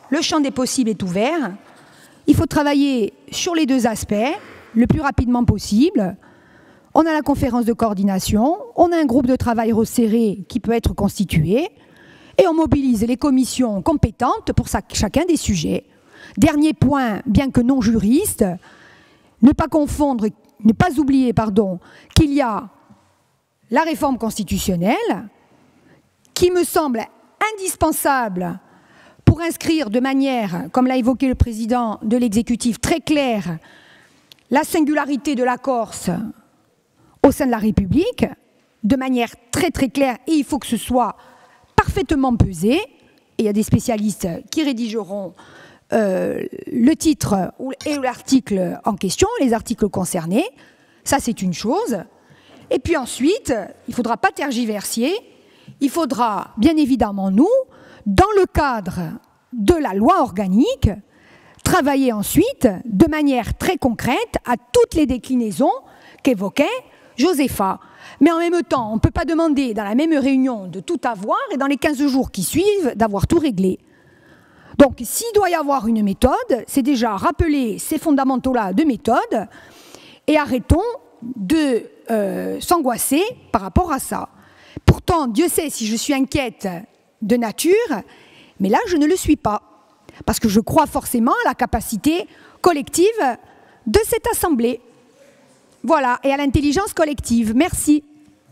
il faut travailler sur les deux aspects le plus rapidement possible. On a la conférence de coordination, on a un groupe de travail resserré qui peut être constitué, et on mobilise les commissions compétentes pour chacun des sujets. Dernier point, bien que non juriste, ne pas oublier qu'il y a la réforme constitutionnelle, qui me semble indispensable pour inscrire de manière, comme l'a évoqué le président de l'exécutif, très claire, la singularité de la Corse au sein de la République, de manière très très claire, et il faut que ce soit parfaitement pesé, et il y a des spécialistes qui rédigeront le titre et l'article en question, les articles concernés, ça c'est une chose. Et puis ensuite, il ne faudra pas tergiverser, il faudra bien évidemment nous, dans le cadre de la loi organique, travailler ensuite de manière très concrète à toutes les déclinaisons qu'évoquait Josepha. Mais en même temps, on ne peut pas demander dans la même réunion de tout avoir et dans les 15 jours qui suivent d'avoir tout réglé. Donc s'il doit y avoir une méthode, c'est déjà rappeler ces fondamentaux-là de méthode et arrêtons de s'angoisser par rapport à ça. Pourtant, Dieu sait si je suis inquiète de nature, mais là je ne le suis pas. Parce que je crois forcément à la capacité collective de cette Assemblée. Voilà, et à l'intelligence collective. Merci.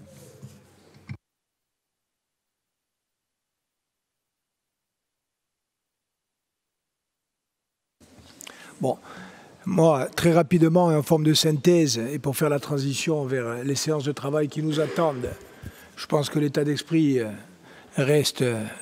Bon, moi, très rapidement, en forme de synthèse, et pour faire la transition vers les séances de travail qui nous attendent, je pense que l'état d'esprit reste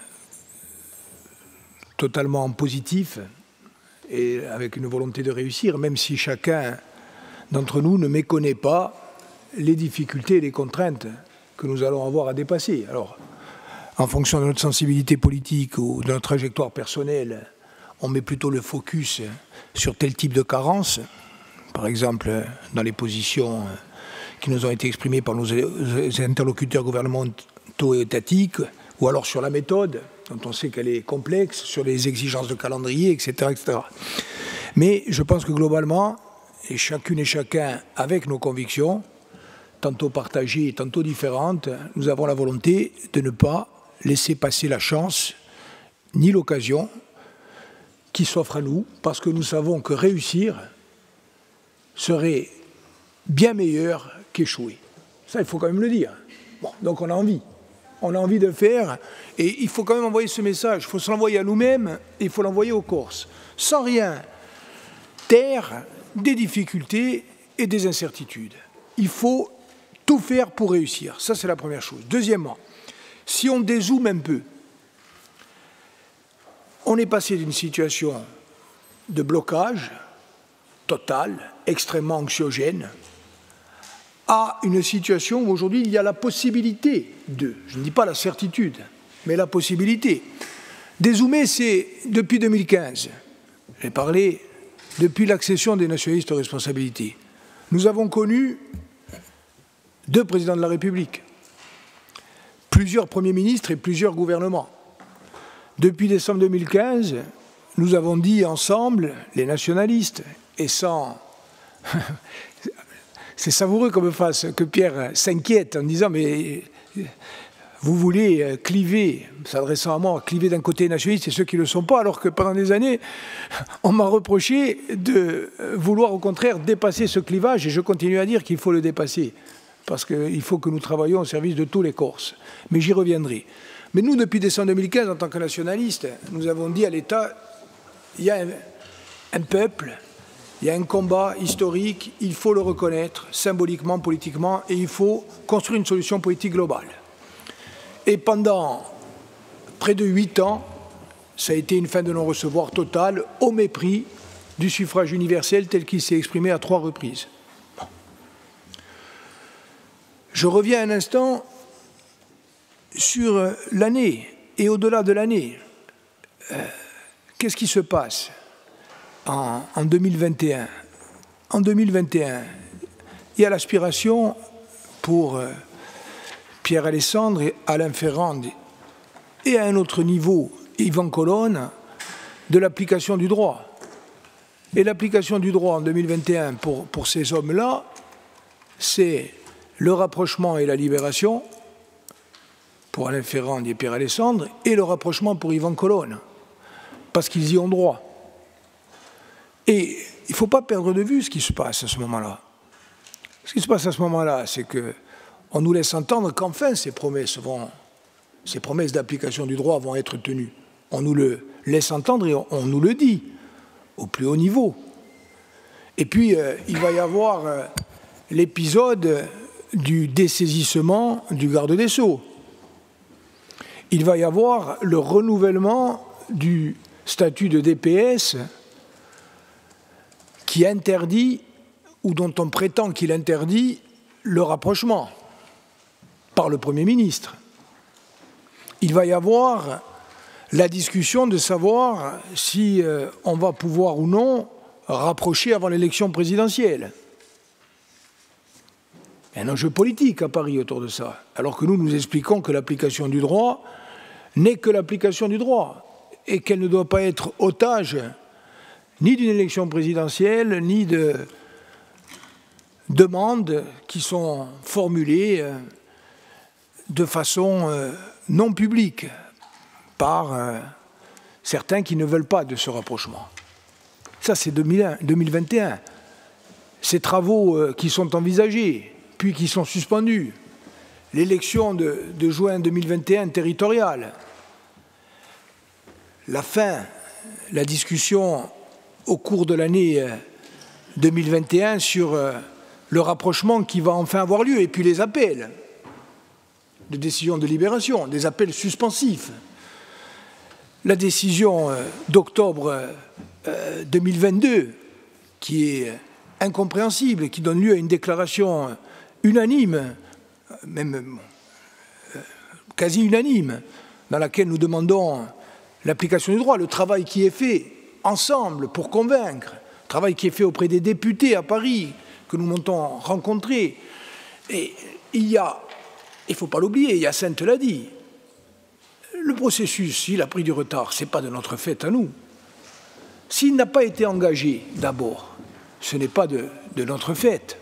totalement positif et avec une volonté de réussir, même si chacun d'entre nous ne méconnaît pas les difficultés et les contraintes que nous allons avoir à dépasser. Alors, en fonction de notre sensibilité politique ou de notre trajectoire personnelle, on met plutôt le focus sur tel type de carence, par exemple dans les positions qui nous ont été exprimées par nos interlocuteurs gouvernementaux et étatiques, ou alors sur la méthode, dont on sait qu'elle est complexe, sur les exigences de calendrier, etc., etc. Mais je pense que globalement, et chacune et chacun avec nos convictions, tantôt partagées, tantôt différentes, nous avons la volonté de ne pas laisser passer la chance, ni l'occasion, qui s'offre à nous, parce que nous savons que réussir serait bien meilleur qu'échouer. Ça, il faut quand même le dire. Bon, donc on a envie. On a envie de faire, et il faut quand même envoyer ce message. Il faut se l'envoyer à nous-mêmes, et il faut l'envoyer aux Corses. Sans rien taire des difficultés et des incertitudes. Il faut tout faire pour réussir. Ça, c'est la première chose. Deuxièmement, si on dézoome un peu, on est passé d'une situation de blocage total, extrêmement anxiogène, à une situation où aujourd'hui il y a la possibilité de, je ne dis pas la certitude, mais la possibilité. Dézoomer, c'est depuis 2015. J'ai parlé depuis l'accession des nationalistes aux responsabilités. Nous avons connu 2 présidents de la République, plusieurs premiers ministres et plusieurs gouvernements. Depuis décembre 2015, nous avons dit ensemble, les nationalistes, et sans... C'est savoureux comme phrase que Pierre s'inquiète en disant « mais vous voulez cliver », s'adressant à moi, cliver d'un côté les nationalistes et ceux qui ne le sont pas, alors que pendant des années, on m'a reproché de vouloir au contraire dépasser ce clivage, et je continue à dire qu'il faut le dépasser, parce qu'il faut que nous travaillions au service de tous les Corses. Mais j'y reviendrai. Mais nous, depuis décembre 2015, en tant que nationalistes, nous avons dit à l'État, il y a un peuple, il y a un combat historique, il faut le reconnaître, symboliquement, politiquement, et il faut construire une solution politique globale. Et pendant près de 8 ans, ça a été une fin de non-recevoir totale, au mépris du suffrage universel tel qu'il s'est exprimé à 3 reprises. Bon. Je reviens un instant sur l'année et au-delà de l'année. Qu'est-ce qui se passe en 2021? En 2021, il y a l'aspiration pour Pierre Alessandre et Alain Ferrand et à un autre niveau, Yvan Colonne, de l'application du droit. Et l'application du droit en 2021 pour ces hommes-là, c'est le rapprochement et la libération pour Alain Ferrand et Pierre Alessandre, et le rapprochement pour Yvan Colonne, parce qu'ils y ont droit. Et il ne faut pas perdre de vue ce qui se passe à ce moment-là. Ce qui se passe à ce moment-là, c'est qu'on nous laisse entendre qu'enfin ces promesses d'application du droit vont être tenues. On nous le laisse entendre et on nous le dit, au plus haut niveau. Et puis, il va y avoir l'épisode du dessaisissement du garde des Sceaux. Il va y avoir le renouvellement du statut de DPS qui interdit, ou dont on prétend qu'il interdit, le rapprochement par le Premier ministre. Il va y avoir la discussion de savoir si on va pouvoir ou non rapprocher avant l'élection présidentielle. Il y a un enjeu politique à Paris autour de ça, alors que nous expliquons que l'application du droit n'est que l'application du droit et qu'elle ne doit pas être otage ni d'une élection présidentielle, ni de demandes qui sont formulées de façon non publique par certains qui ne veulent pas de ce rapprochement. Ça, c'est 2021. Ces travaux qui sont envisagés, puis qui sont suspendus. L'élection de juin 2021 territoriale. La discussion au cours de l'année 2021 sur le rapprochement qui va enfin avoir lieu, et puis les appels de décision de libération, des appels suspensifs. La décision d'octobre 2022, qui est incompréhensible, qui donne lieu à une déclaration unanime, même quasi unanime, dans laquelle nous demandons l'application du droit, le travail qui est fait ensemble pour convaincre, le travail qui est fait auprès des députés à Paris, que nous montons rencontrer. Et il y a, il ne faut pas l'oublier, Hyacinthe l'a dit, le processus, s'il a pris du retard, ce n'est pas de notre fait à nous. S'il n'a pas été engagé d'abord, ce n'est pas de notre fait.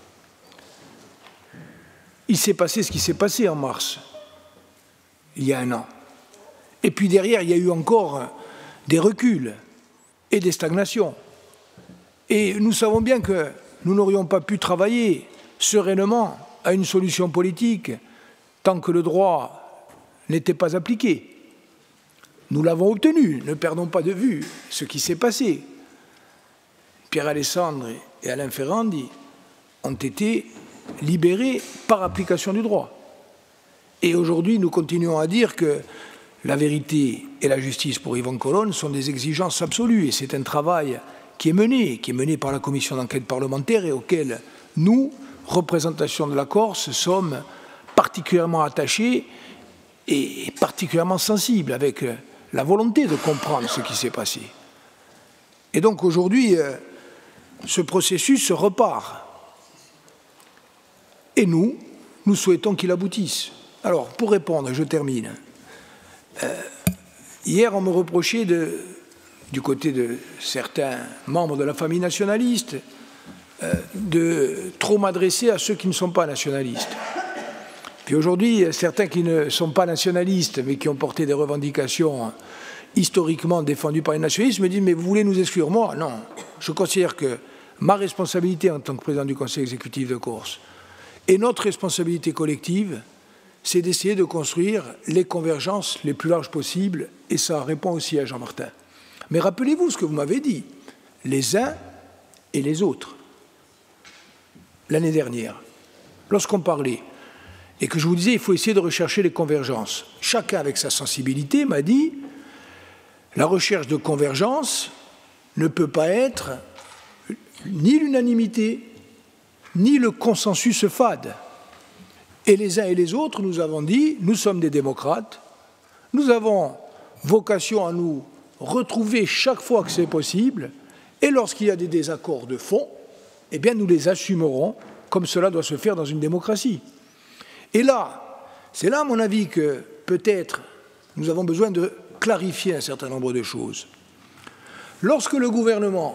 Il s'est passé ce qui s'est passé en mars, il y a un an. Et puis derrière, il y a eu encore des reculs et des stagnations. Et nous savons bien que nous n'aurions pas pu travailler sereinement à une solution politique tant que le droit n'était pas appliqué. Nous l'avons obtenu, ne perdons pas de vue ce qui s'est passé. Pierre Alessandre et Alain Ferrandi ont été libérés par application du droit. Et aujourd'hui, nous continuons à dire que la vérité et la justice pour Yvon Collonne sont des exigences absolues. Et c'est un travail qui est mené par la commission d'enquête parlementaire et auquel nous, représentation de la Corse, sommes particulièrement attachés et particulièrement sensibles, avec la volonté de comprendre ce qui s'est passé. Et donc aujourd'hui, ce processus repart. Et nous souhaitons qu'il aboutisse. Alors, pour répondre, je termine. Hier, on me reprochait, du côté de certains membres de la famille nationaliste, de trop m'adresser à ceux qui ne sont pas nationalistes. Puis aujourd'hui, certains qui ne sont pas nationalistes, mais qui ont porté des revendications historiquement défendues par les nationalistes, me disent « mais vous voulez nous exclure ?» Moi, non. Je considère que ma responsabilité en tant que président du Conseil exécutif de Corse et notre responsabilité collective, c'est d'essayer de construire les convergences les plus larges possibles, et ça répond aussi à Jean-Martin. Mais rappelez-vous ce que vous m'avez dit, les uns et les autres, l'année dernière, lorsqu'on parlait, et que je vous disais, il faut essayer de rechercher les convergences. Chacun avec sa sensibilité m'a dit, la recherche de convergence ne peut pas être ni l'unanimité, ni le consensus fade. Et les uns et les autres, nous avons dit, nous sommes des démocrates, nous avons vocation à nous retrouver chaque fois que c'est possible, et lorsqu'il y a des désaccords de fond, eh bien nous les assumerons, comme cela doit se faire dans une démocratie. Et là, c'est là, à mon avis, que peut-être nous avons besoin de clarifier un certain nombre de choses. Lorsque le gouvernement,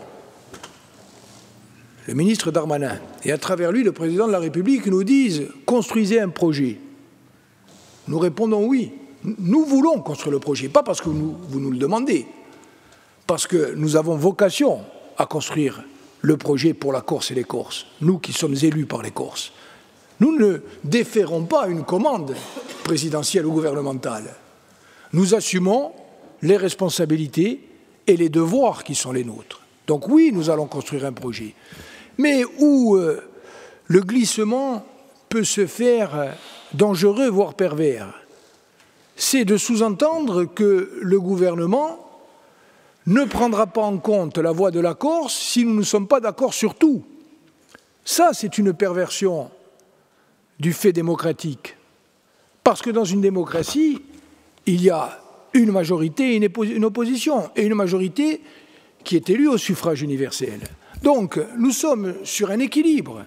le ministre Darmanin, et à travers lui le président de la République nous disent « construisez un projet », nous répondons oui. Nous voulons construire le projet, pas parce que vous nous le demandez, parce que nous avons vocation à construire le projet pour la Corse et les Corses, nous qui sommes élus par les Corses. Nous ne déférons pas une commande présidentielle ou gouvernementale. Nous assumons les responsabilités et les devoirs qui sont les nôtres. Donc oui, nous allons construire un projet. Mais où le glissement peut se faire dangereux, voire pervers, c'est de sous-entendre que le gouvernement ne prendra pas en compte la voix de la Corse si nous ne sommes pas d'accord sur tout. Ça, c'est une perversion du fait démocratique. Parce que dans une démocratie, il y a une majorité et une opposition, et une majorité qui est élue au suffrage universel. Donc, nous sommes sur un équilibre.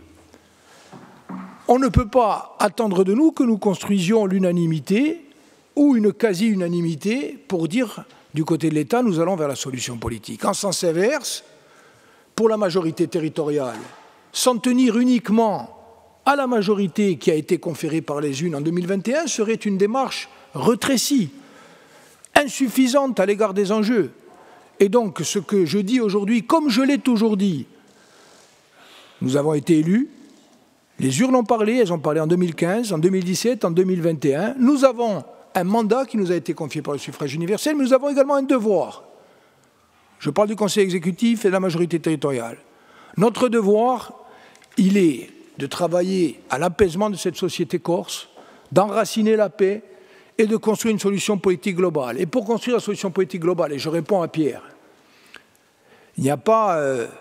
On ne peut pas attendre de nous que nous construisions l'unanimité ou une quasi-unanimité pour dire, du côté de l'État, nous allons vers la solution politique. En sens inverse, pour la majorité territoriale, s'en tenir uniquement à la majorité qui a été conférée par les unes en 2021 serait une démarche rétrécie, insuffisante à l'égard des enjeux. Et donc, ce que je dis aujourd'hui, comme je l'ai toujours dit, nous avons été élus, les urnes ont parlé, elles ont parlé en 2015, en 2017, en 2021. Nous avons un mandat qui nous a été confié par le suffrage universel, mais nous avons également un devoir. Je parle du Conseil exécutif et de la majorité territoriale. Notre devoir, il est de travailler à l'apaisement de cette société corse, d'enraciner la paix et de construire une solution politique globale. Et pour construire la solution politique globale, et je réponds à Pierre, il n'y a pas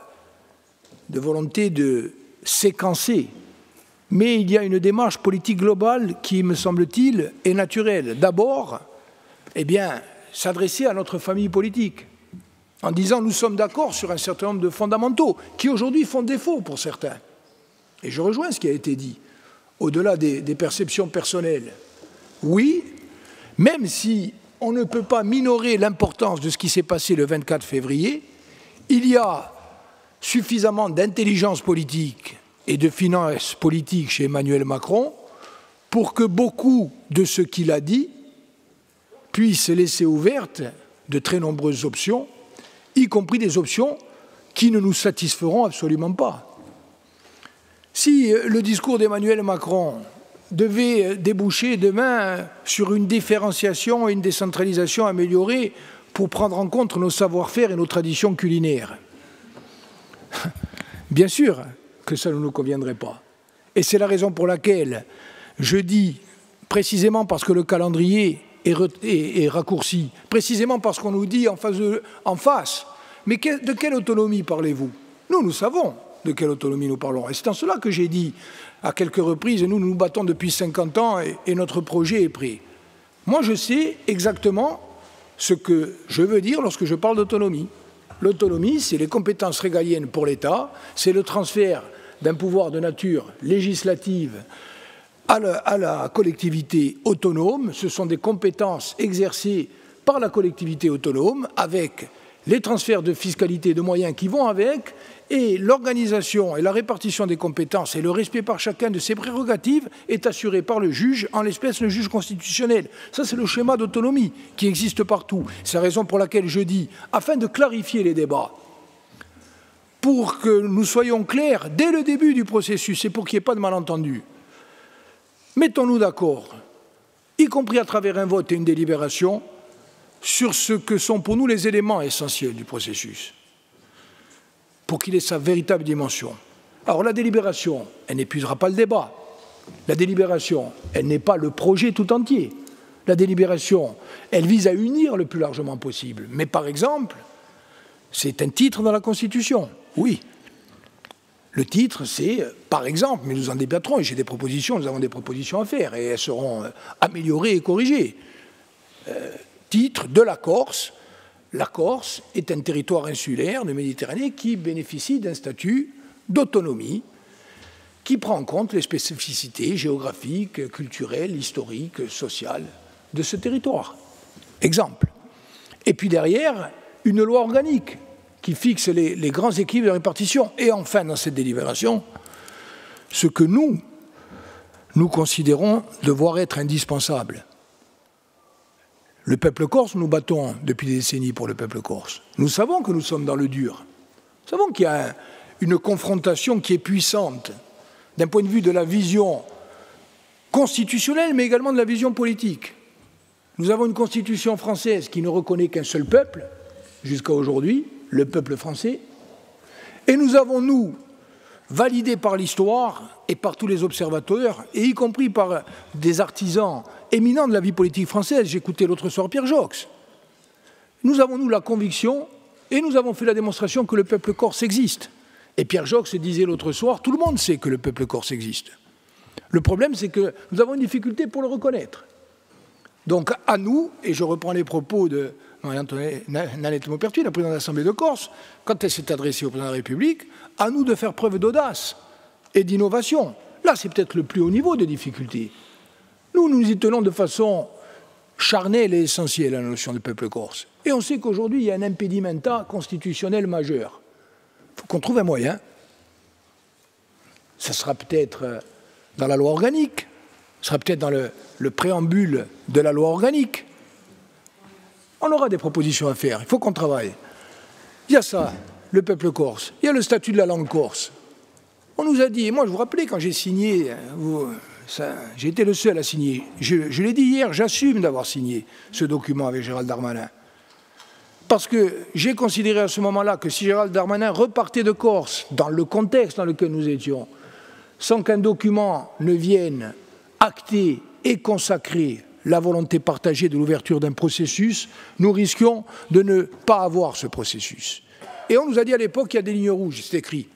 de volonté de séquencer, mais il y a une démarche politique globale qui, me semble-t-il, est naturelle. D'abord, eh bien, s'adresser à notre famille politique, en disant nous sommes d'accord sur un certain nombre de fondamentaux qui aujourd'hui font défaut pour certains. Et je rejoins ce qui a été dit, au-delà des perceptions personnelles. Oui, même si on ne peut pas minorer l'importance de ce qui s'est passé le 24 février, il y a suffisamment d'intelligence politique et de finesse politique chez Emmanuel Macron pour que beaucoup de ce qu'il a dit puissent laisser ouvertes de très nombreuses options, y compris des options qui ne nous satisferont absolument pas. Si le discours d'Emmanuel Macron devait déboucher demain sur une différenciation et une décentralisation améliorée pour prendre en compte nos savoir-faire et nos traditions culinaires, bien sûr que ça ne nous conviendrait pas. Et c'est la raison pour laquelle je dis, précisément parce que le calendrier est raccourci, précisément parce qu'on nous dit en face, mais de quelle autonomie parlez-vous? Nous savons de quelle autonomie nous parlons. Et c'est en cela que j'ai dit à quelques reprises, nous nous battons depuis 50 ans et notre projet est prêt. Moi, je sais exactement ce que je veux dire lorsque je parle d'autonomie. L'autonomie, c'est les compétences régaliennes pour l'État, c'est le transfert d'un pouvoir de nature législative à la collectivité autonome. Ce sont des compétences exercées par la collectivité autonome avec les transferts de fiscalité et de moyens qui vont avec, et l'organisation et la répartition des compétences et le respect par chacun de ses prérogatives est assuré par le juge, en l'espèce le juge constitutionnel. Ça, c'est le schéma d'autonomie qui existe partout. C'est la raison pour laquelle je dis, afin de clarifier les débats, pour que nous soyons clairs dès le début du processus et pour qu'il n'y ait pas de malentendus, mettons-nous d'accord, y compris à travers un vote et une délibération, sur ce que sont pour nous les éléments essentiels du processus, pour qu'il ait sa véritable dimension. Alors la délibération, elle n'épuisera pas le débat. La délibération, elle n'est pas le projet tout entier. La délibération, elle vise à unir le plus largement possible. Mais par exemple, c'est un titre dans la Constitution. Oui. Le titre, c'est, par exemple, mais nous en débattrons, et j'ai des propositions, nous avons des propositions à faire, et elles seront améliorées et corrigées. Titre de la Corse. La Corse est un territoire insulaire de Méditerranée qui bénéficie d'un statut d'autonomie qui prend en compte les spécificités géographiques, culturelles, historiques, sociales de ce territoire. Exemple. Et puis derrière, une loi organique qui fixe les grands équilibres de répartition. Et enfin, dans cette délibération, ce que nous considérons devoir être indispensable. Le peuple corse, nous battons depuis des décennies pour le peuple corse. Nous savons que nous sommes dans le dur. Nous savons qu'il y a une confrontation qui est puissante d'un point de vue de la vision constitutionnelle, mais également de la vision politique. Nous avons une constitution française qui ne reconnaît qu'un seul peuple, jusqu'à aujourd'hui, le peuple français. Et nous avons, nous, validé par l'histoire et par tous les observateurs, et y compris par des artisans éminents de la vie politique française. J'écoutais l'autre soir Pierre Jox. Nous avons, nous, la conviction, et nous avons fait la démonstration que le peuple corse existe. Et Pierre Jox disait l'autre soir, tout le monde sait que le peuple corse existe. Le problème, c'est que nous avons une difficulté pour le reconnaître. Donc à nous, et je reprends les propos de Nanette Maupertuis, la présidente de l'Assemblée de Corse, quand elle s'est adressée au président de la République, à nous de faire preuve d'audace et d'innovation. Là, c'est peut-être le plus haut niveau de difficulté. Nous nous y tenons de façon charnelle et essentielle à la notion de peuple corse. Et on sait qu'aujourd'hui, il y a un impedimenta constitutionnel majeur. Il faut qu'on trouve un moyen. Ça sera peut-être dans la loi organique, ça sera peut-être dans le préambule de la loi organique. On aura des propositions à faire, il faut qu'on travaille. Il y a ça, le peuple corse, il y a le statut de la langue corse. On nous a dit, et moi je vous rappelais quand j'ai signé, j'ai été le seul à signer, je l'ai dit hier, j'assume d'avoir signé ce document avec Gérald Darmanin. Parce que j'ai considéré à ce moment-là que si Gérald Darmanin repartait de Corse, dans le contexte dans lequel nous étions, sans qu'un document ne vienne acter et consacrer la volonté partagée de l'ouverture d'un processus, nous risquions de ne pas avoir ce processus. Et on nous a dit à l'époque qu'il y a des lignes rouges, c'est écrit.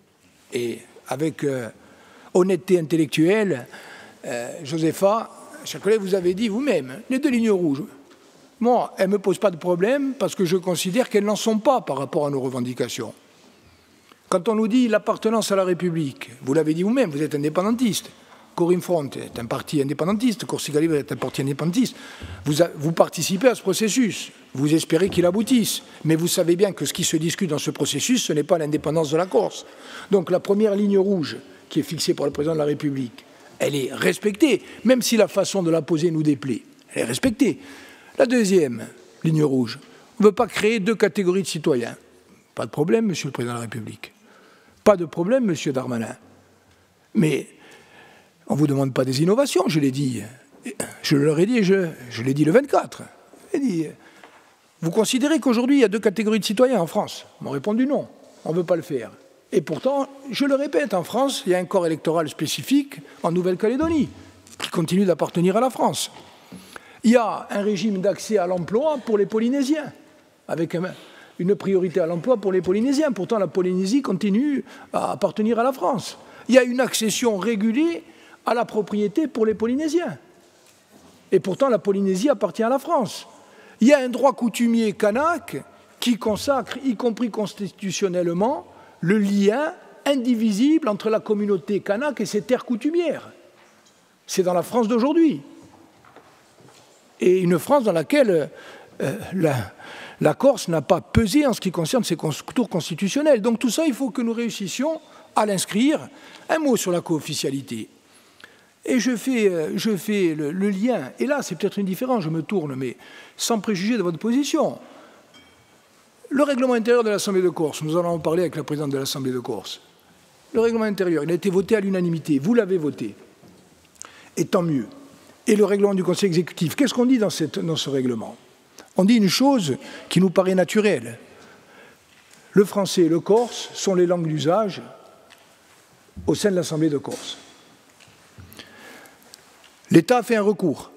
Et avec honnêteté intellectuelle, Josepha, chers collègues, vous avez dit vous-même, les 2 lignes rouges. Moi, elles ne me posent pas de problème parce que je considère qu'elles n'en sont pas par rapport à nos revendications. Quand on nous dit l'appartenance à la République, vous l'avez dit vous-même, vous êtes indépendantiste. Corinne Front est un parti indépendantiste, Corsica Libre est un parti indépendantiste. Vous participez à ce processus, vous espérez qu'il aboutisse, mais vous savez bien que ce qui se discute dans ce processus, ce n'est pas l'indépendance de la Corse. Donc la première ligne rouge qui est fixée par le président de la République, elle est respectée, même si la façon de la poser nous déplaît. Elle est respectée. La deuxième ligne rouge, on ne veut pas créer 2 catégories de citoyens. Pas de problème, Monsieur le Président de la République. Pas de problème, Monsieur Darmanin. Mais on ne vous demande pas des innovations, je l'ai dit. Je leur ai dit, et je l'ai dit le 24. J'ai dit, vous considérez qu'aujourd'hui, il y a 2 catégories de citoyens en France? Ils m'ont répondu non, on ne veut pas le faire. Et pourtant, je le répète, en France, il y a un corps électoral spécifique en Nouvelle-Calédonie qui continue d'appartenir à la France. Il y a un régime d'accès à l'emploi pour les Polynésiens, avec une priorité à l'emploi pour les Polynésiens. Pourtant, la Polynésie continue à appartenir à la France. Il y a une accession régulée à la propriété pour les Polynésiens. Et pourtant, la Polynésie appartient à la France. Il y a un droit coutumier kanak qui consacre, y compris constitutionnellement, le lien indivisible entre la communauté kanak et ses terres coutumières. C'est dans la France d'aujourd'hui. Et une France dans laquelle la Corse n'a pas pesé en ce qui concerne ses contours constitutionnels. Donc tout ça, il faut que nous réussissions à l'inscrire. Un mot sur la co-officialité. Et je fais le lien, et là c'est peut-être une différence, je me tourne, mais sans préjuger de votre position. Le règlement intérieur de l'Assemblée de Corse, nous en avons parlé avec la présidente de l'Assemblée de Corse. Le règlement intérieur, il a été voté à l'unanimité, vous l'avez voté, et tant mieux. Et le règlement du Conseil exécutif, qu'est-ce qu'on dit dans ce règlement? On dit une chose qui nous paraît naturelle. Le français et le corse sont les langues d'usage au sein de l'Assemblée de Corse. L'État a fait un recours.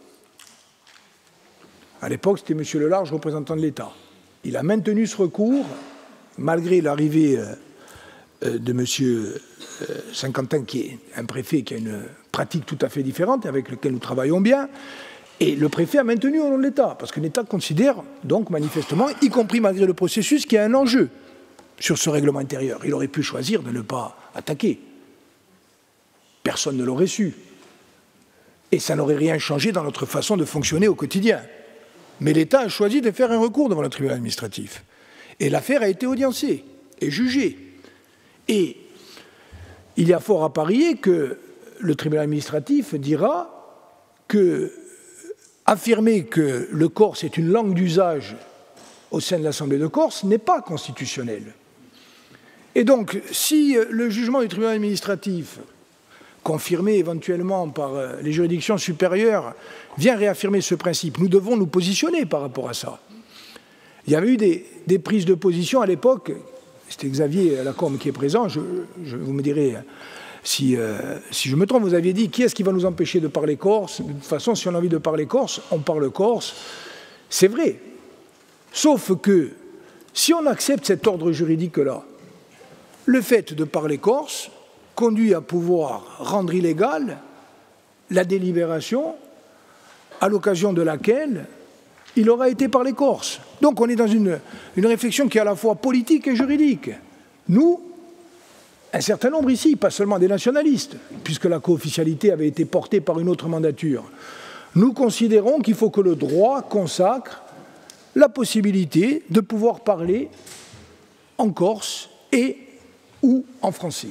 À l'époque, c'était M. Lelarge, représentant de l'État. Il a maintenu ce recours, malgré l'arrivée de M. Saint-Quentin, qui est un préfet qui a une pratique tout à fait différente, avec lequel nous travaillons bien. Et le préfet a maintenu au nom de l'État, parce que l'État considère, donc manifestement, y compris malgré le processus, qu'il y a un enjeu sur ce règlement intérieur. Il aurait pu choisir de ne pas attaquer. Personne ne l'aurait su. Et ça n'aurait rien changé dans notre façon de fonctionner au quotidien. Mais l'État a choisi de faire un recours devant le tribunal administratif. Et l'affaire a été audiencée et jugée. Et il y a fort à parier que le tribunal administratif dira que affirmer que le corse est une langue d'usage au sein de l'Assemblée de Corse n'est pas constitutionnel. Et donc, si le jugement du tribunal administratif, confirmé éventuellement par les juridictions supérieures, vient réaffirmer ce principe, nous devons nous positionner par rapport à ça. Il y avait eu des prises de position à l'époque, c'était Xavier Lacombe qui est présent, vous me direz si je me trompe, vous aviez dit qui est-ce qui va nous empêcher de parler corse? De toute façon, si on a envie de parler corse, on parle corse. C'est vrai. Sauf que si on accepte cet ordre juridique-là, le fait de parler corse conduit à pouvoir rendre illégale la délibération à l'occasion de laquelle il aura été par les Corses. Donc on est dans une réflexion qui est à la fois politique et juridique. Nous, un certain nombre ici, pas seulement des nationalistes, puisque la co-officialité avait été portée par une autre mandature, nous considérons qu'il faut que le droit consacre la possibilité de pouvoir parler en corse et ou en français.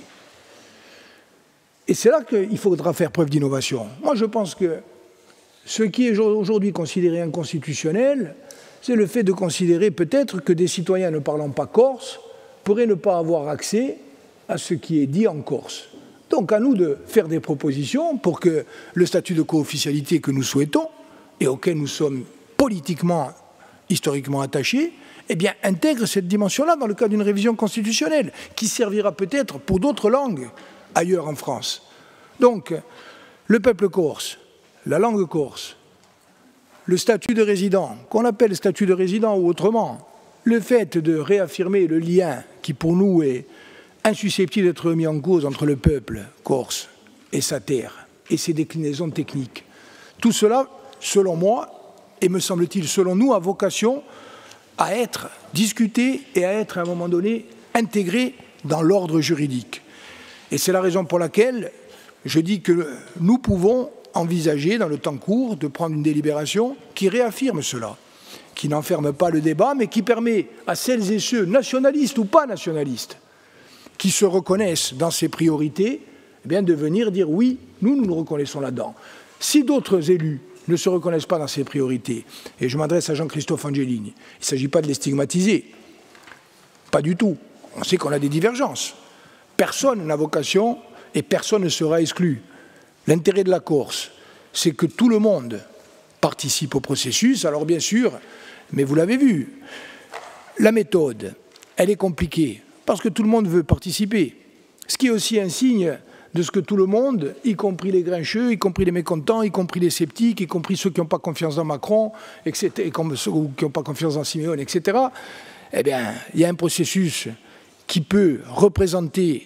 Et c'est là qu'il faudra faire preuve d'innovation. Moi, je pense que ce qui est aujourd'hui considéré inconstitutionnel, c'est le fait de considérer peut-être que des citoyens ne parlant pas corse pourraient ne pas avoir accès à ce qui est dit en Corse. Donc à nous de faire des propositions pour que le statut de co-officialité que nous souhaitons et auquel nous sommes politiquement, historiquement attachés, eh bien, intègre cette dimension-là dans le cadre d'une révision constitutionnelle qui servira peut-être pour d'autres langues ailleurs en France. Donc, le peuple corse, la langue corse, le statut de résident, qu'on appelle statut de résident ou autrement, le fait de réaffirmer le lien qui pour nous est insusceptible d'être mis en cause entre le peuple corse et sa terre et ses déclinaisons techniques. Tout cela, selon moi, et me semble-t-il selon nous, a vocation à être discuté et à être à un moment donné intégré dans l'ordre juridique. Et c'est la raison pour laquelle je dis que nous pouvons envisager dans le temps court de prendre une délibération qui réaffirme cela, qui n'enferme pas le débat, mais qui permet à celles et ceux, nationalistes ou pas nationalistes, qui se reconnaissent dans ces priorités, eh bien de venir dire oui, nous nous reconnaissons là-dedans. Si d'autres élus ne se reconnaissent pas dans ces priorités, et je m'adresse à Jean-Christophe Angelini, il ne s'agit pas de les stigmatiser, pas du tout. On sait qu'on a des divergences. Personne n'a vocation et personne ne sera exclu. L'intérêt de la Corse, c'est que tout le monde participe au processus. Alors bien sûr, mais vous l'avez vu, la méthode, elle est compliquée, parce que tout le monde veut participer. Ce qui est aussi un signe de ce que tout le monde, y compris les grincheux, y compris les mécontents, y compris les sceptiques, y compris ceux qui n'ont pas confiance dans Macron, etc., et ceux qui n'ont pas confiance dans Simeone, etc., eh bien, il y a un processus qui peut représenter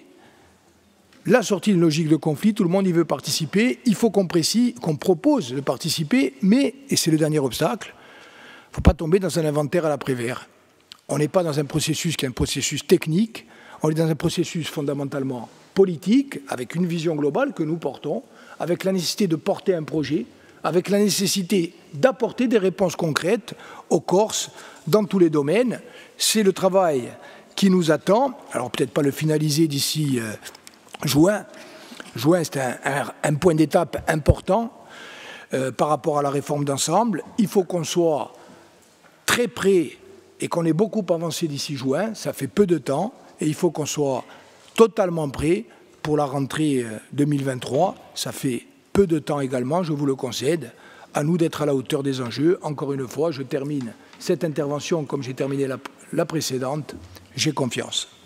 la sortie d'une logique de conflit, tout le monde y veut participer, il faut qu'on propose de participer, mais, et c'est le dernier obstacle, il ne faut pas tomber dans un inventaire à la Prévert. On n'est pas dans un processus qui est un processus technique, on est dans un processus fondamentalement politique, avec une vision globale que nous portons, avec la nécessité de porter un projet, avec la nécessité d'apporter des réponses concrètes aux Corses dans tous les domaines. C'est le travail qui nous attend, alors peut-être pas le finaliser d'ici juin. Juin, c'est un point d'étape important par rapport à la réforme d'ensemble. Il faut qu'on soit très près et qu'on ait beaucoup avancé d'ici juin, ça fait peu de temps, et il faut qu'on soit totalement prêt pour la rentrée 2023. Ça fait peu de temps également, je vous le concède. À nous d'être à la hauteur des enjeux. Encore une fois, je termine cette intervention comme j'ai terminé la précédente. J'ai confiance.